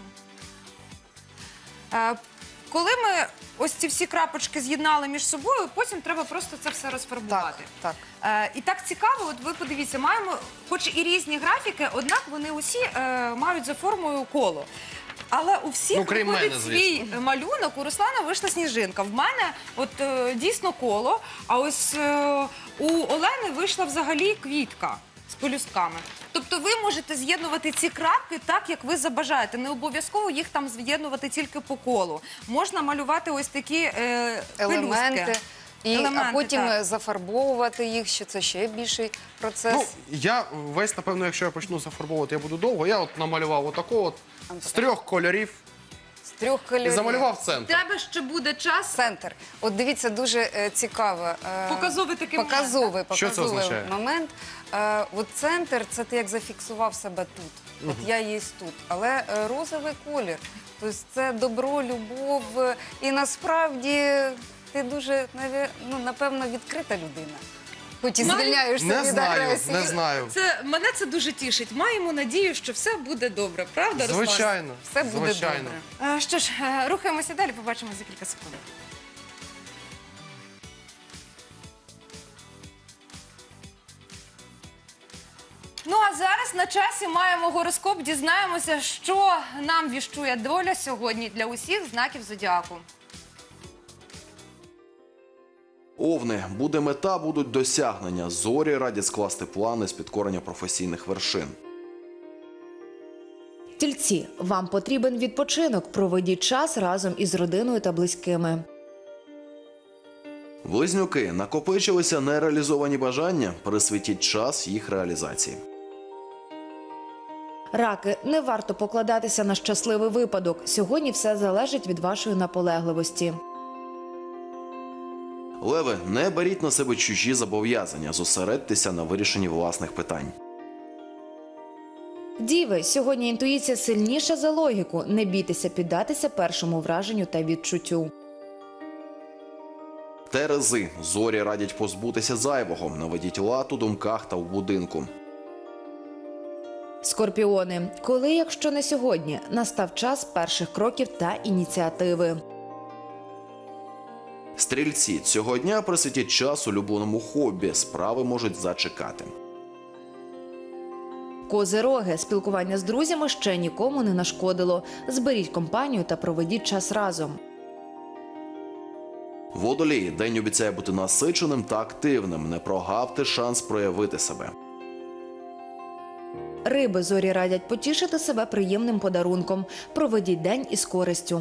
Коли ми ось ці всі крапочки з'єднали між собою, потім треба просто це все розфарбувати. Так. І так цікаво, от ви подивіться, маємо хоч і різні графіки, однак вони усі мають за формою коло. Але у всіх крім виходить мене, свій малюнок. У Руслана вийшла сніжинка. В мене от дійсно коло, а ось у Олени вийшла взагалі квітка з пелюстками. Тобто ви можете з'єднувати ці крапки так, як ви забажаєте. Не обов'язково їх там з'єднувати тільки по колу. Можна малювати ось такі Елементи. пелюстки. А потім зафарбовувати їх, що це ще більший процес. Ну, я весь, напевно, якщо я почну зафарбовувати, я буду довго. Я от намалював отаку з 3 кольорів З 3 кольорів. і замалював центр. Тебе ще буде час. Центр. От дивіться, дуже цікаво. Показовий такий показовий Що це означає? момент. От центр, це ти як зафіксував себе тут. От я є тут. Але розовий колір. Тобто це добро, любов. І насправді ти дуже, напевно, відкрита людина. Хоч і звільняєшся від агресії. Не знаю. Мене це дуже тішить. Маємо надію, що все буде добре. Правда, Руслан? Звичайно. Все буде Звичайно. добре. Що ж, рухаємося далі, побачимо за кілька секунд. Ну а зараз на часі маємо гороскоп, дізнаємося, що нам віщує доля сьогодні для усіх знаків зодіаку. Овни, буде мета, будуть досягнення. Зорі радять скласти плани з підкорення професійних вершин. Тільці, вам потрібен відпочинок. Проведіть час разом із родиною та близькими. Близнюки, накопичилися нереалізовані бажання, присвятіть час їх реалізації. Раки, не варто покладатися на щасливий випадок. Сьогодні все залежить від вашої наполегливості. Леви, не беріть на себе чужі зобов'язання, зосередьтеся на вирішенні власних питань. Діви, сьогодні інтуїція сильніша за логіку. Не бійтеся піддатися першому враженню та відчуттю. Терези, зорі радять позбутися зайвого, наведіть лад у думках та в будинку. Скорпіони, коли, якщо не сьогодні, настав час перших кроків та ініціативи. Стрільці, цього дня присвятіть час улюбленому хобі, справи можуть зачекати. Козироги, спілкування з друзями ще нікому не нашкодило. Зберіть компанію та проведіть час разом. Водолії, день обіцяє бути насиченим та активним, не прогавте шанс проявити себе. Риби, зорі радять потішити себе приємним подарунком. Проведіть день із користю.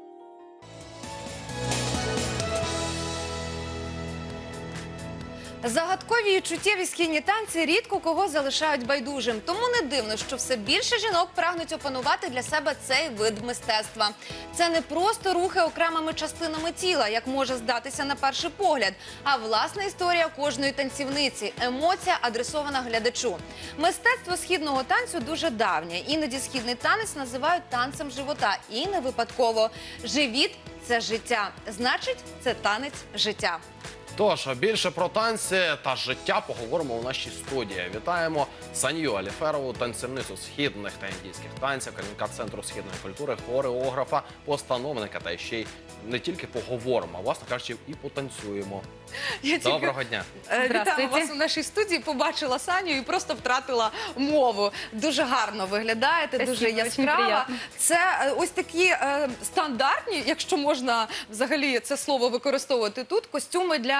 Загадкові і чуттєві східні танці рідко кого залишають байдужим. Тому не дивно, що все більше жінок прагнуть опанувати для себе цей вид мистецтва. Це не просто рухи окремими частинами тіла, як може здатися на перший погляд, а власна історія кожної танцівниці, емоція, адресована глядачу. Мистецтво східного танцю дуже давнє. Іноді східний танець називають танцем живота. І не випадково. Живіт – це життя. Значить, це танець життя. Тож, більше про танці та життя поговоримо у нашій студії. Вітаємо Санію Аліферову, танцівницю східних та індійських танців, керівника Центру східної культури, хореографа, постановника, та ще й не тільки поговоримо, а, власне кажучи, і потанцюємо. Доброго дня. Вітаю вас у нашій студії. Побачила Саню і просто втратила мову. Дуже гарно виглядаєте, дуже яскрава. Це ось такі стандартні, якщо можна взагалі це слово використовувати тут, костюми для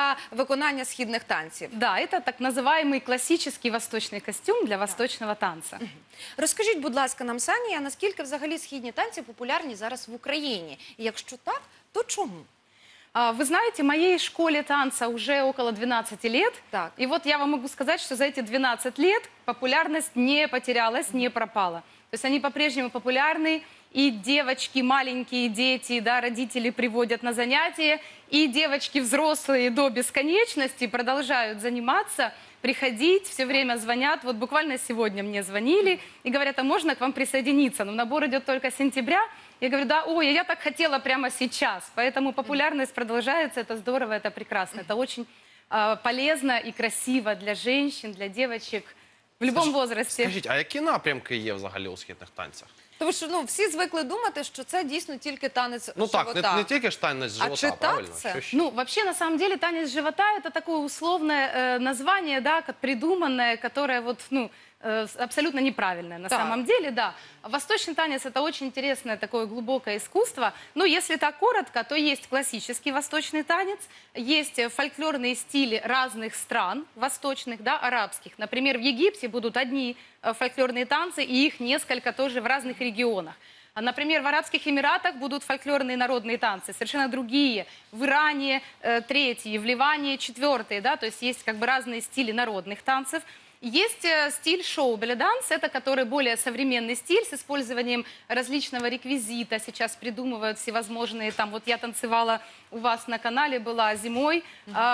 для виконання східних танців. Да, это так называемый классический восточный костюм для восточного танца. Розкажіть, будь ласка, нам, Санія, наскільки взагалі східні танці популярні зараз в Україні? І якщо так, то чому? Вы знаете, моей школе танца уже около 12 лет. Так. И вот я вам могу сказать, что за эти 12 лет популярность не потерялась, не пропала. То есть они по-прежнему популярны, и девочки, маленькие дети, да, родители приводят на занятия, и девочки взрослые до бесконечности продолжают заниматься, приходить, все время звонят. Вот буквально сегодня мне звонили и говорят, а можно к вам присоединиться? Но набор идет только с сентября. Я говорю, да, ой, я так хотела прямо сейчас. Поэтому популярность продолжается, это здорово, это прекрасно. Это очень полезно и красиво для женщин, для девочек в любом возрасте. Скажіть, а які напрямки є взагалі у східних танцях? Тому що всі звикли думати, що це дійсно тільки танець Ну так, живота. не тільки ж танець живота, чи так правильно? це? Що ще? Ну, вообще, на самом деле, танец живота – это такое условное название, да, придуманное, которое вот, абсолютно неправильное на Так. самом деле, да. Восточный танец – это очень интересное такое глубокое искусство. Ну, если так коротко, то есть классический восточный танец, есть фольклорные стили разных стран восточных, да, арабских. Например, в Египте будут одни фольклорные танцы, и их несколько тоже в разных регионах. А, например, в Арабских Эмиратах будут фольклорные народные танцы, совершенно другие. В Иране третьи, в Ливане четвертые, да, то есть есть как бы разные стили народных танцев. Есть стиль шоу-белли-данс, это который более современный стиль с использованием различного реквизита. Сейчас придумывают всевозможные, там вот я танцевала у вас на канале, была зимой,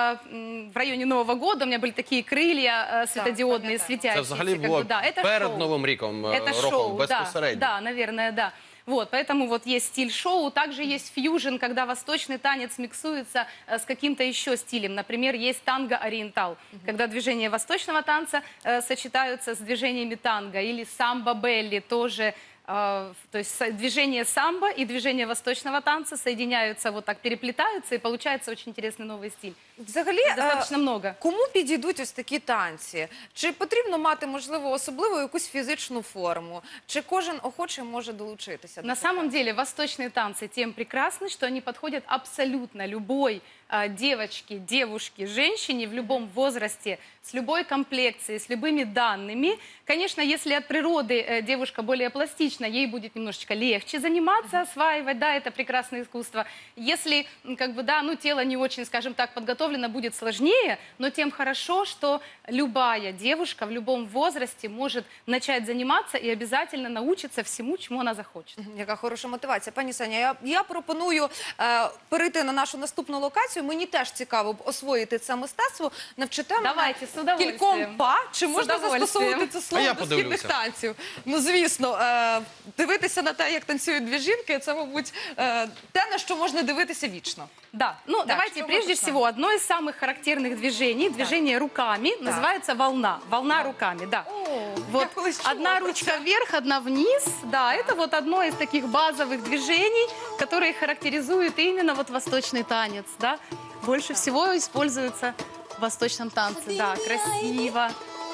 в районе Нового года, у меня были такие крылья светодиодные, понятно. светящиеся. Це взагалі как було бы, да, это перед шоу. Новим роком Это шоу, да, безпосередньо. да, наверное, да. Вот, поэтому вот есть стиль шоу, также есть фьюжн, когда восточный танец миксуется с каким-то еще стилем. Например, есть танго-ориентал, когда движения восточного танца сочетаются с движениями танго, или самбо-белли тоже. То есть движение самбо и движение восточного танца соединяются, вот так переплетаются, и получается очень интересный новый стиль. Взагалі, Достаточно много. кому підійдуть ось такі танці? Чи потрібно мати, можливо, особливу якусь фізичну форму? Чи кожен охочий може долучитися? На самом деле восточные танцы тем прекрасны, что они подходят абсолютно любой девочке, девушке, женщине в любом возрасте, с любой комплекцией, с любыми данными. Конечно, если от природы девушка более пластична, ей будет немножечко легче заниматься, осваивать, да, это прекрасное искусство. Если, как бы, да, ну, тело не очень, скажем так, подготовлено, будет сложнее, но тем хорошо, что любая девушка в любом возрасте может начать заниматься и обязательно научиться всему, чему она захочет. Яка хороша мотивація. Пані Саня, я пропоную перейти на нашу наступну локацію. Мені теж цікаво освоїти це мистецтво. Навчите мене Давайте, з удовольствием. кільком па. Чи можна удовольствием. застосовувати це А слово я до східних подивлюся. танців? Ну, звісно, дивитися на те, як танцюють дві жінки, це, мабуть, те, на що можна дивитися вічно. Да, ну давайте что прежде можно с всего одно из самых характерных движений, движение руками, называется волна. Волна руками, да. Вот я колись чула одна про ручка вверх, одна вниз, да, это вот одно из таких базовых движений, которые характеризуют именно вот восточный танец, да. Больше всего используется в восточном танце, да, красиво.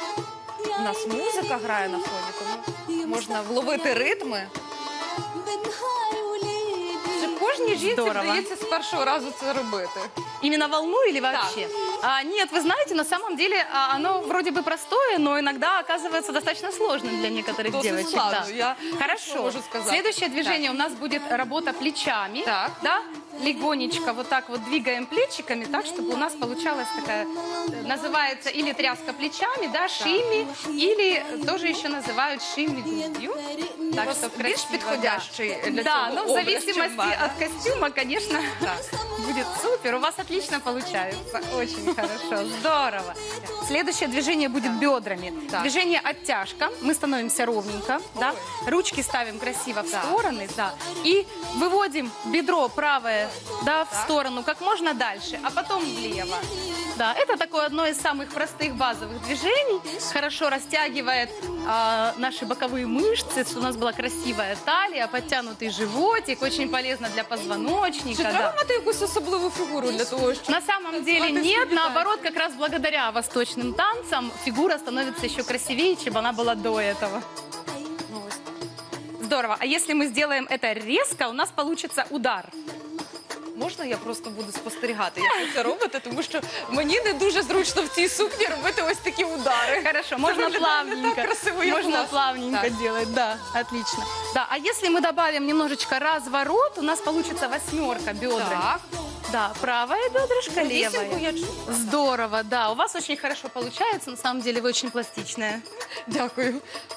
У нас музика грає на фоні, тому можна вловити ритми. Чи кожній жінці Здорово. вдається з першого разу це робити? Именно волну или вообще? Нет, вы знаете, на самом деле оно вроде бы простое, но иногда оказывается достаточно сложным для некоторых Досить девочек. складно, Да. я Хорошо. могу сказать. Следующее движение у нас будет работа плечами. Так. Да? Легонечко вот так вот двигаем плечиками, так, чтобы у нас получалась такая, называется или тряска плечами, да, шимми, или тоже еще называют шимми грудью. Так что Більш красиво, підходящий для да, цього но в образ, зависимости чим от костюма, конечно, будет супер. У вас отлично получается. Очень хорошо. Здорово. Следующее движение будет бедрами. Движение оттяжка. Мы становимся ровненько. Да? Ручки ставим красиво в стороны. Да. И выводим бедро правое, да, в сторону как можно дальше, а потом влево. Да, это такое одно из самых простых базовых движений. Хорошо растягивает наши боковые мышцы. У нас была красивая талия, подтянутый животик. Очень полезно для позвоночника. Чи да. треба мати якусь особливу фігуру для того, щоб... На самом деле нет, наоборот, как раз благодаря восточным танцам фигура становится еще красивее, чем она была до этого. Здорово. А если мы сделаем это резко, у нас получится удар. можна я просто буду спостерігати, як ви це робите, тому що мені не дуже зручно в цій сукні робити ось такі удари. Хорошо, можно выглядает не плавненько. так красиво, як у Можно нас. плавненько Так. делать, да, отлично. Да, а если мы добавим немножечко разворот, у нас получится 8 бедрами. Так. Да, правая бедрышко, Вісімку левая. я чую. Здорово, да. У вас очень хорошо получается, на самом деле вы очень пластичная. Дякую.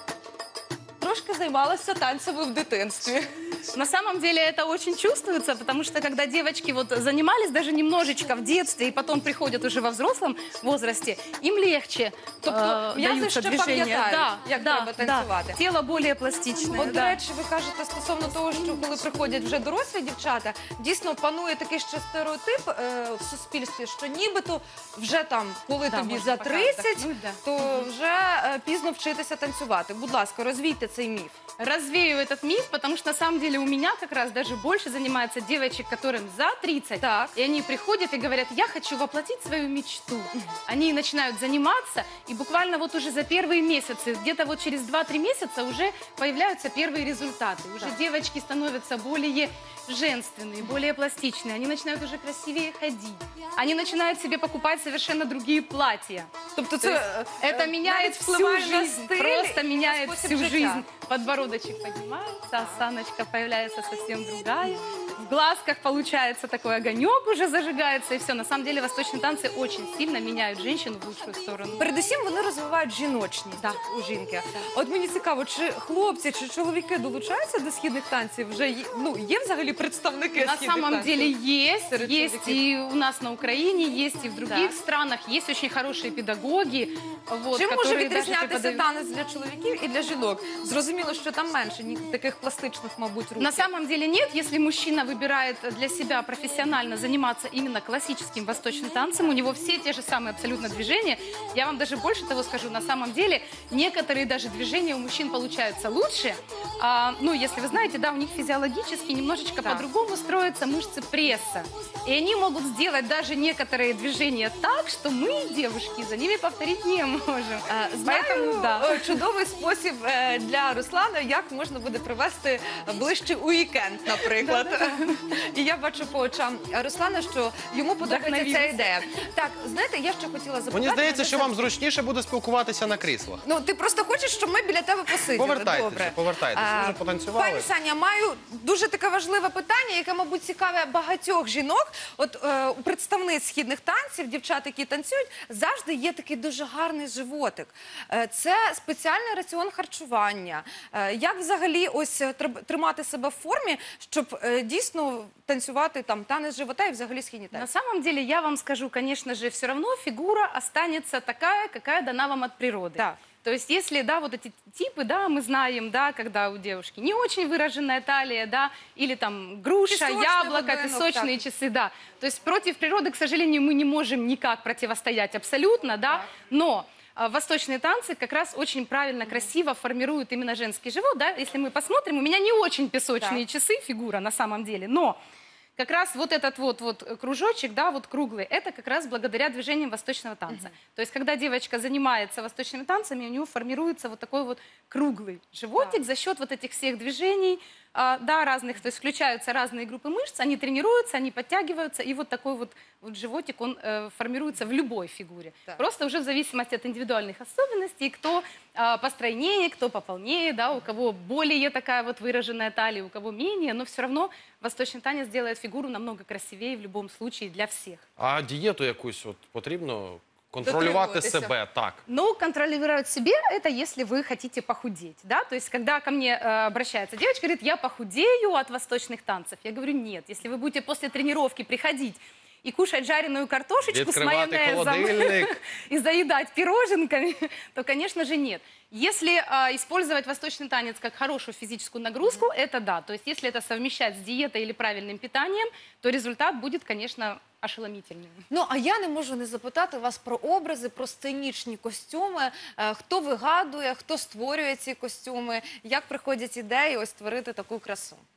Трошки займалася танцями в дитинстві. На самом деле это очень чувствуется, потому что когда девочки вот занимались даже немножечко в детстве и потом приходят уже во взрослом возрасте, им легче Тобто м'язи даются ще движения. пам'ятають, як треба танцювати. Да. Тело более пластичное. От, до да. речі, ви кажете стосовно того, що коли приходять вже дорослі дівчата, дійсно панує такий ще стереотип в суспільстві, що нібито вже там, коли Да, тобі можна за поки 30, вдохнуть, да. то вже пізно вчитися танцювати. Будь ласка, розвійте цей міф. Развею этот миф, потому что на самом деле у меня как раз даже больше занимается девочек, которым за 30. Так. И они приходят и говорят, я хочу воплотить свою мечту. Они начинают заниматься, и буквально вот уже за первые месяцы, где-то вот через 2-3 месяца уже появляются первые результаты. Уже девочки становятся более женственные, более пластичные. Они начинают уже красивее ходить. Они начинают себе покупать совершенно другие платья. Тобто То есть это меняет всю впливає на жизнь, стиль просто і на меняет спосіб всю життя. жизнь. Подбородочек поднимается, осаночка появляется совсем другая. В глазках получается такой огонек уже зажигается, и все. На самом деле восточные танцы очень сильно меняют женщину в лучшую сторону. Передусім вони розвивають жіночність у жінки. От мені цікаво, чи хлопці, чи чоловіки долучаються до східних танців? Вже є взагалі представники На східних самом танців? деле есть, Среди есть чоловіків. и у нас на Украине, есть и в других странах, есть очень хорошие педагоги. Вот, Чим може которые даже відрізнятися преподают. танець для чоловіків і для жінок? Зрозуміло, що там менше таких пластичних, мабуть, рухів. На самом деле нет. Если мужчина выбирает для себя профессионально заниматься именно классическим восточным танцем, у него все те же самые абсолютно движения. Я вам даже больше того скажу. На самом деле некоторые даже движения у мужчин получаются лучше. Ну, если вы знаете, да, у них физиологически немножечко по-другому строятся мышцы пресса. И они могут сделать даже некоторые движения так, что мы, девушки, за ними повторить не можем. Знаю Поэтому, да. чудовий спосіб для Руслана, як можна буде провести ближче уікенд, наприклад. І я бачу по очам Руслана, що йому подобається ця ідея. Так, знаєте, я ще хотіла запитати. Мені здається, ви що вже- вам зручніше буде спілкуватися на кріслах. Ну, ти просто хочеш, щоб ми біля тебе посиділи. Повертайтеся, Добре. повертайтеся. Ви вже потанцювали. Пані Саня, маю дуже таке важливе питання, яке, мабуть, цікаве багатьох жінок. От у представниць східних танців, дівчат, які танцюють, завжди є такий дуже гарний животик. Це спеціальний раціон харчування. Як взагалі ось тримати себе в формі, щоб дійсно танцювати там танець живота і взагалі східні На танці? самом деле, я вам скажу, конечно же, все равно фигура останется такая, какая дана вам от природы. Так. То есть, если, да, вот эти типы, да, мы знаем, да, когда у девушки не очень выраженная талия, да, или там груша, Песочный яблоко, будинок, песочные часы, да. То есть, против природы, к сожалению, мы не можем никак противостоять абсолютно, да, но восточные танцы как раз очень правильно, красиво формируют именно женский живот, да. Если мы посмотрим, у меня не очень песочные часы, фигура на самом деле, но как раз вот этот вот кружочек, да, вот круглый, это как раз благодаря движениям восточного танца. То есть, когда девочка занимается восточными танцами, у нее формируется вот такой вот круглый животик за счет вот этих всех движений, да, разных, то есть включаются разные группы мышц, они тренируются, они подтягиваются, и вот такой вот животик, он формируется в любой фигуре. Так. Просто уже в зависимости от индивидуальных особенностей, кто постройнее, кто пополнее, да, у кого более такая вот выраженная талия, у кого менее, но все равно восточный танец делает фигуру намного красивее в любом случае для всех. А дієту якусь от потрібно контролювати Дотримуватися. себе, так. Но контролировать себе это если вы хотите похудеть, да, то есть когда ко мне обращается девочка, говорит, я похудею от восточных танцев, я говорю, нет, если вы будете после тренировки приходить и кушать жареную картошечку с Відкривати майонезом холодильник. и заедать пироженками, то, конечно же, нет. Если использовать восточный танец как хорошую физическую нагрузку, это да. То есть если это совмещать с диетой или правильным питанием, то результат будет, конечно, ошеломительным. Ну, а я не можу не запитати вас про образи, про сценічні костюми. Хто вигадує, хто створює ці костюми, як приходять ідеї ось створити таку красу?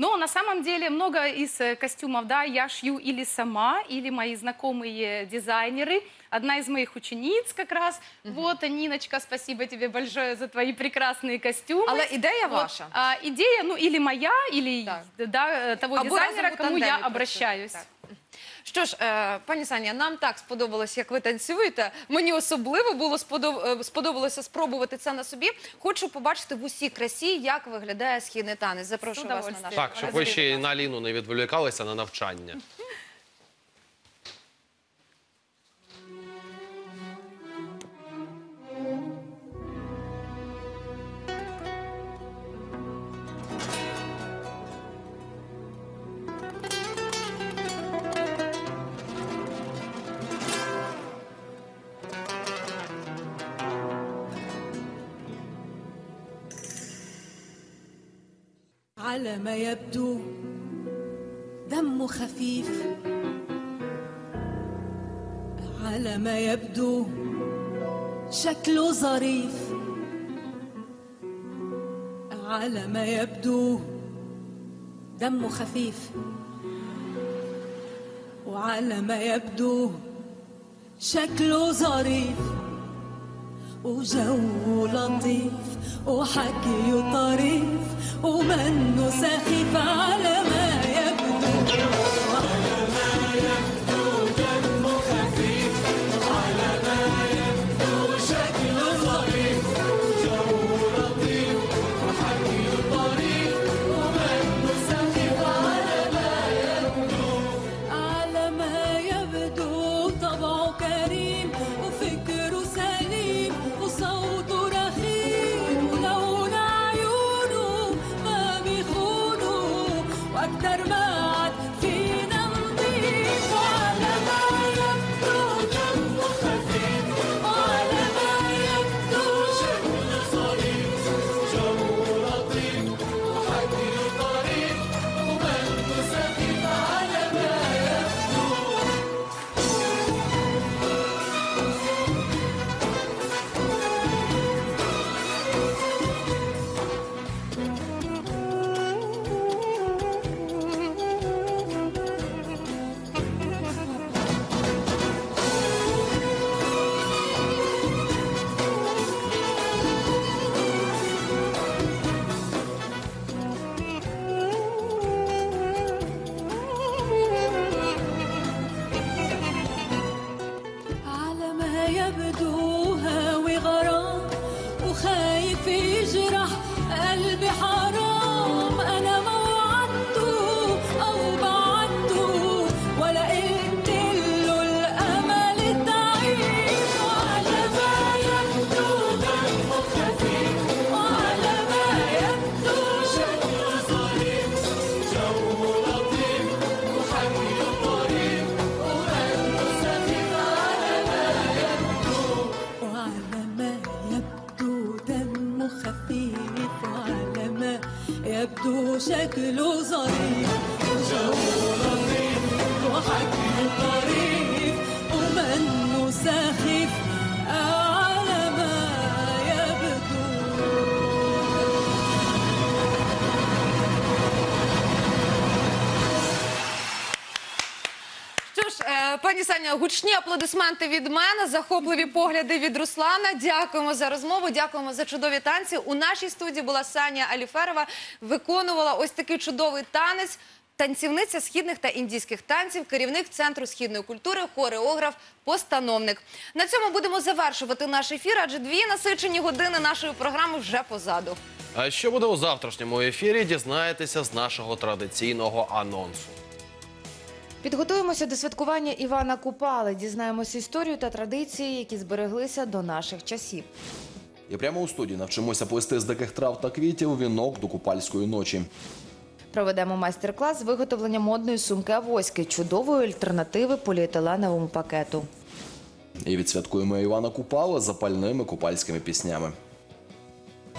Но на самом деле много из костюмов, да, я шью или сама, или мои знакомые дизайнеры. Одна из моих учениц как раз. Вот, Ниночка, спасибо тебе большое за твои прекрасные костюмы. Але ідея Вот, ваша. идея, ну, или моя, или Так. да, того Або дизайнера, разом у кому я тандемі обращаюсь. працюєте. Так. Що ж, пані Саня, нам так сподобалось, як ви танцюєте. Мені особливо було сподобалося спробувати це на собі. Хочу побачити в усій красі, як виглядає східний танець. Запрошую вас на наш удовольствием. Так, щоб ви ще й на Ліну не відволікалися на навчання. على ما يبدو دمه خفيف، على ما يبدو شكله ظريف، على ما يبدو دمه خفيف، وعلى ما يبدو شكله ظريف، وجو لطيف وحكي طريف ومنه سخيف، على ما يبدو على ما يبدو دمه خفيف، على ما يبدو شكله ظريف، جو لطيف وحكي طريف ومنه سخيف، على ما يبدو على ما يبدو طبعه كريم وفكره سليم وصوته رخيم ولون عيونه ما بيخونوا واكتر ما عاد فينا نضيف، وعلى ما يبدو دمه خفيف، وعلى ما يبدو شكله ظريف، جو لطيف وحكي طريف ومنه سخيف، على ما يبدو على ما يبدو هاوي غرام وخايف يجرح قلبي حرام، أنا ما وعدته أو بعدته ولا قلت له الأمل الضعيف، وعلى ما يبدو دمه خفيف، وعلى ما يبدو شكله ظريف، جو لطيف وحكي طريف ومنه سخيف، على ما يبدو وعلى ما يبدو دمه خفيف، وعلى ما يبدو شكله ظريف، وجو لطيف وحكي طريف ومنه سخيف، على ما يبدو. Що ж, пані Саня, гучні аплодисменти від мене, захопливі погляди від Руслана. Дякуємо за розмову, дякуємо за чудові танці. У нашій студії була Саня Аліферова, виконувала ось такий чудовий танець. Танцівниця східних та індійських танців, керівник Центру східної культури, хореограф, постановник. На цьому будемо завершувати наш ефір, адже 2 насичені години нашої програми вже позаду. А що буде у завтрашньому ефірі, дізнаєтеся з нашого традиційного анонсу. Підготуємося до святкування Івана Купали, дізнаємося історію та традиції, які збереглися до наших часів. І прямо у студії навчимося плести з диких трав та квітів вінок до купальської ночі. Проведемо майстер-клас з виготовлення модної сумки авоськи, чудової альтернативи поліетиленовому пакету. І відсвяткуємо Івана Купала запальними купальськими піснями.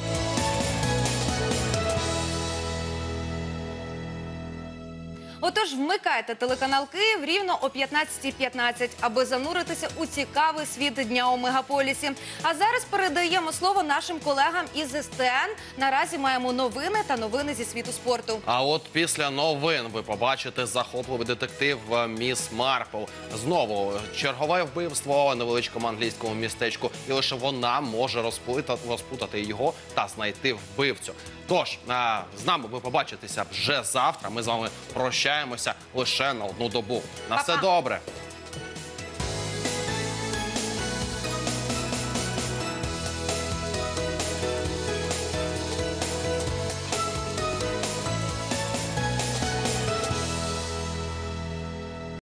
Отож, Тож вмикайте телеканал Київ рівно о 15:15, аби зануритися у цікавий світ дня у мегаполісі. А зараз передаємо слово нашим колегам із СТН. Наразі маємо новини та новини зі світу спорту. А от після новин ви побачите захопливий детектив «Міс Марпл». Знову чергове вбивство у невеличкому англійському містечку. І лише вона може розпутати його та знайти вбивцю. Тож, з нами ви побачитеся вже завтра. Ми з вами прощаємося лише на одну добу. На все добре!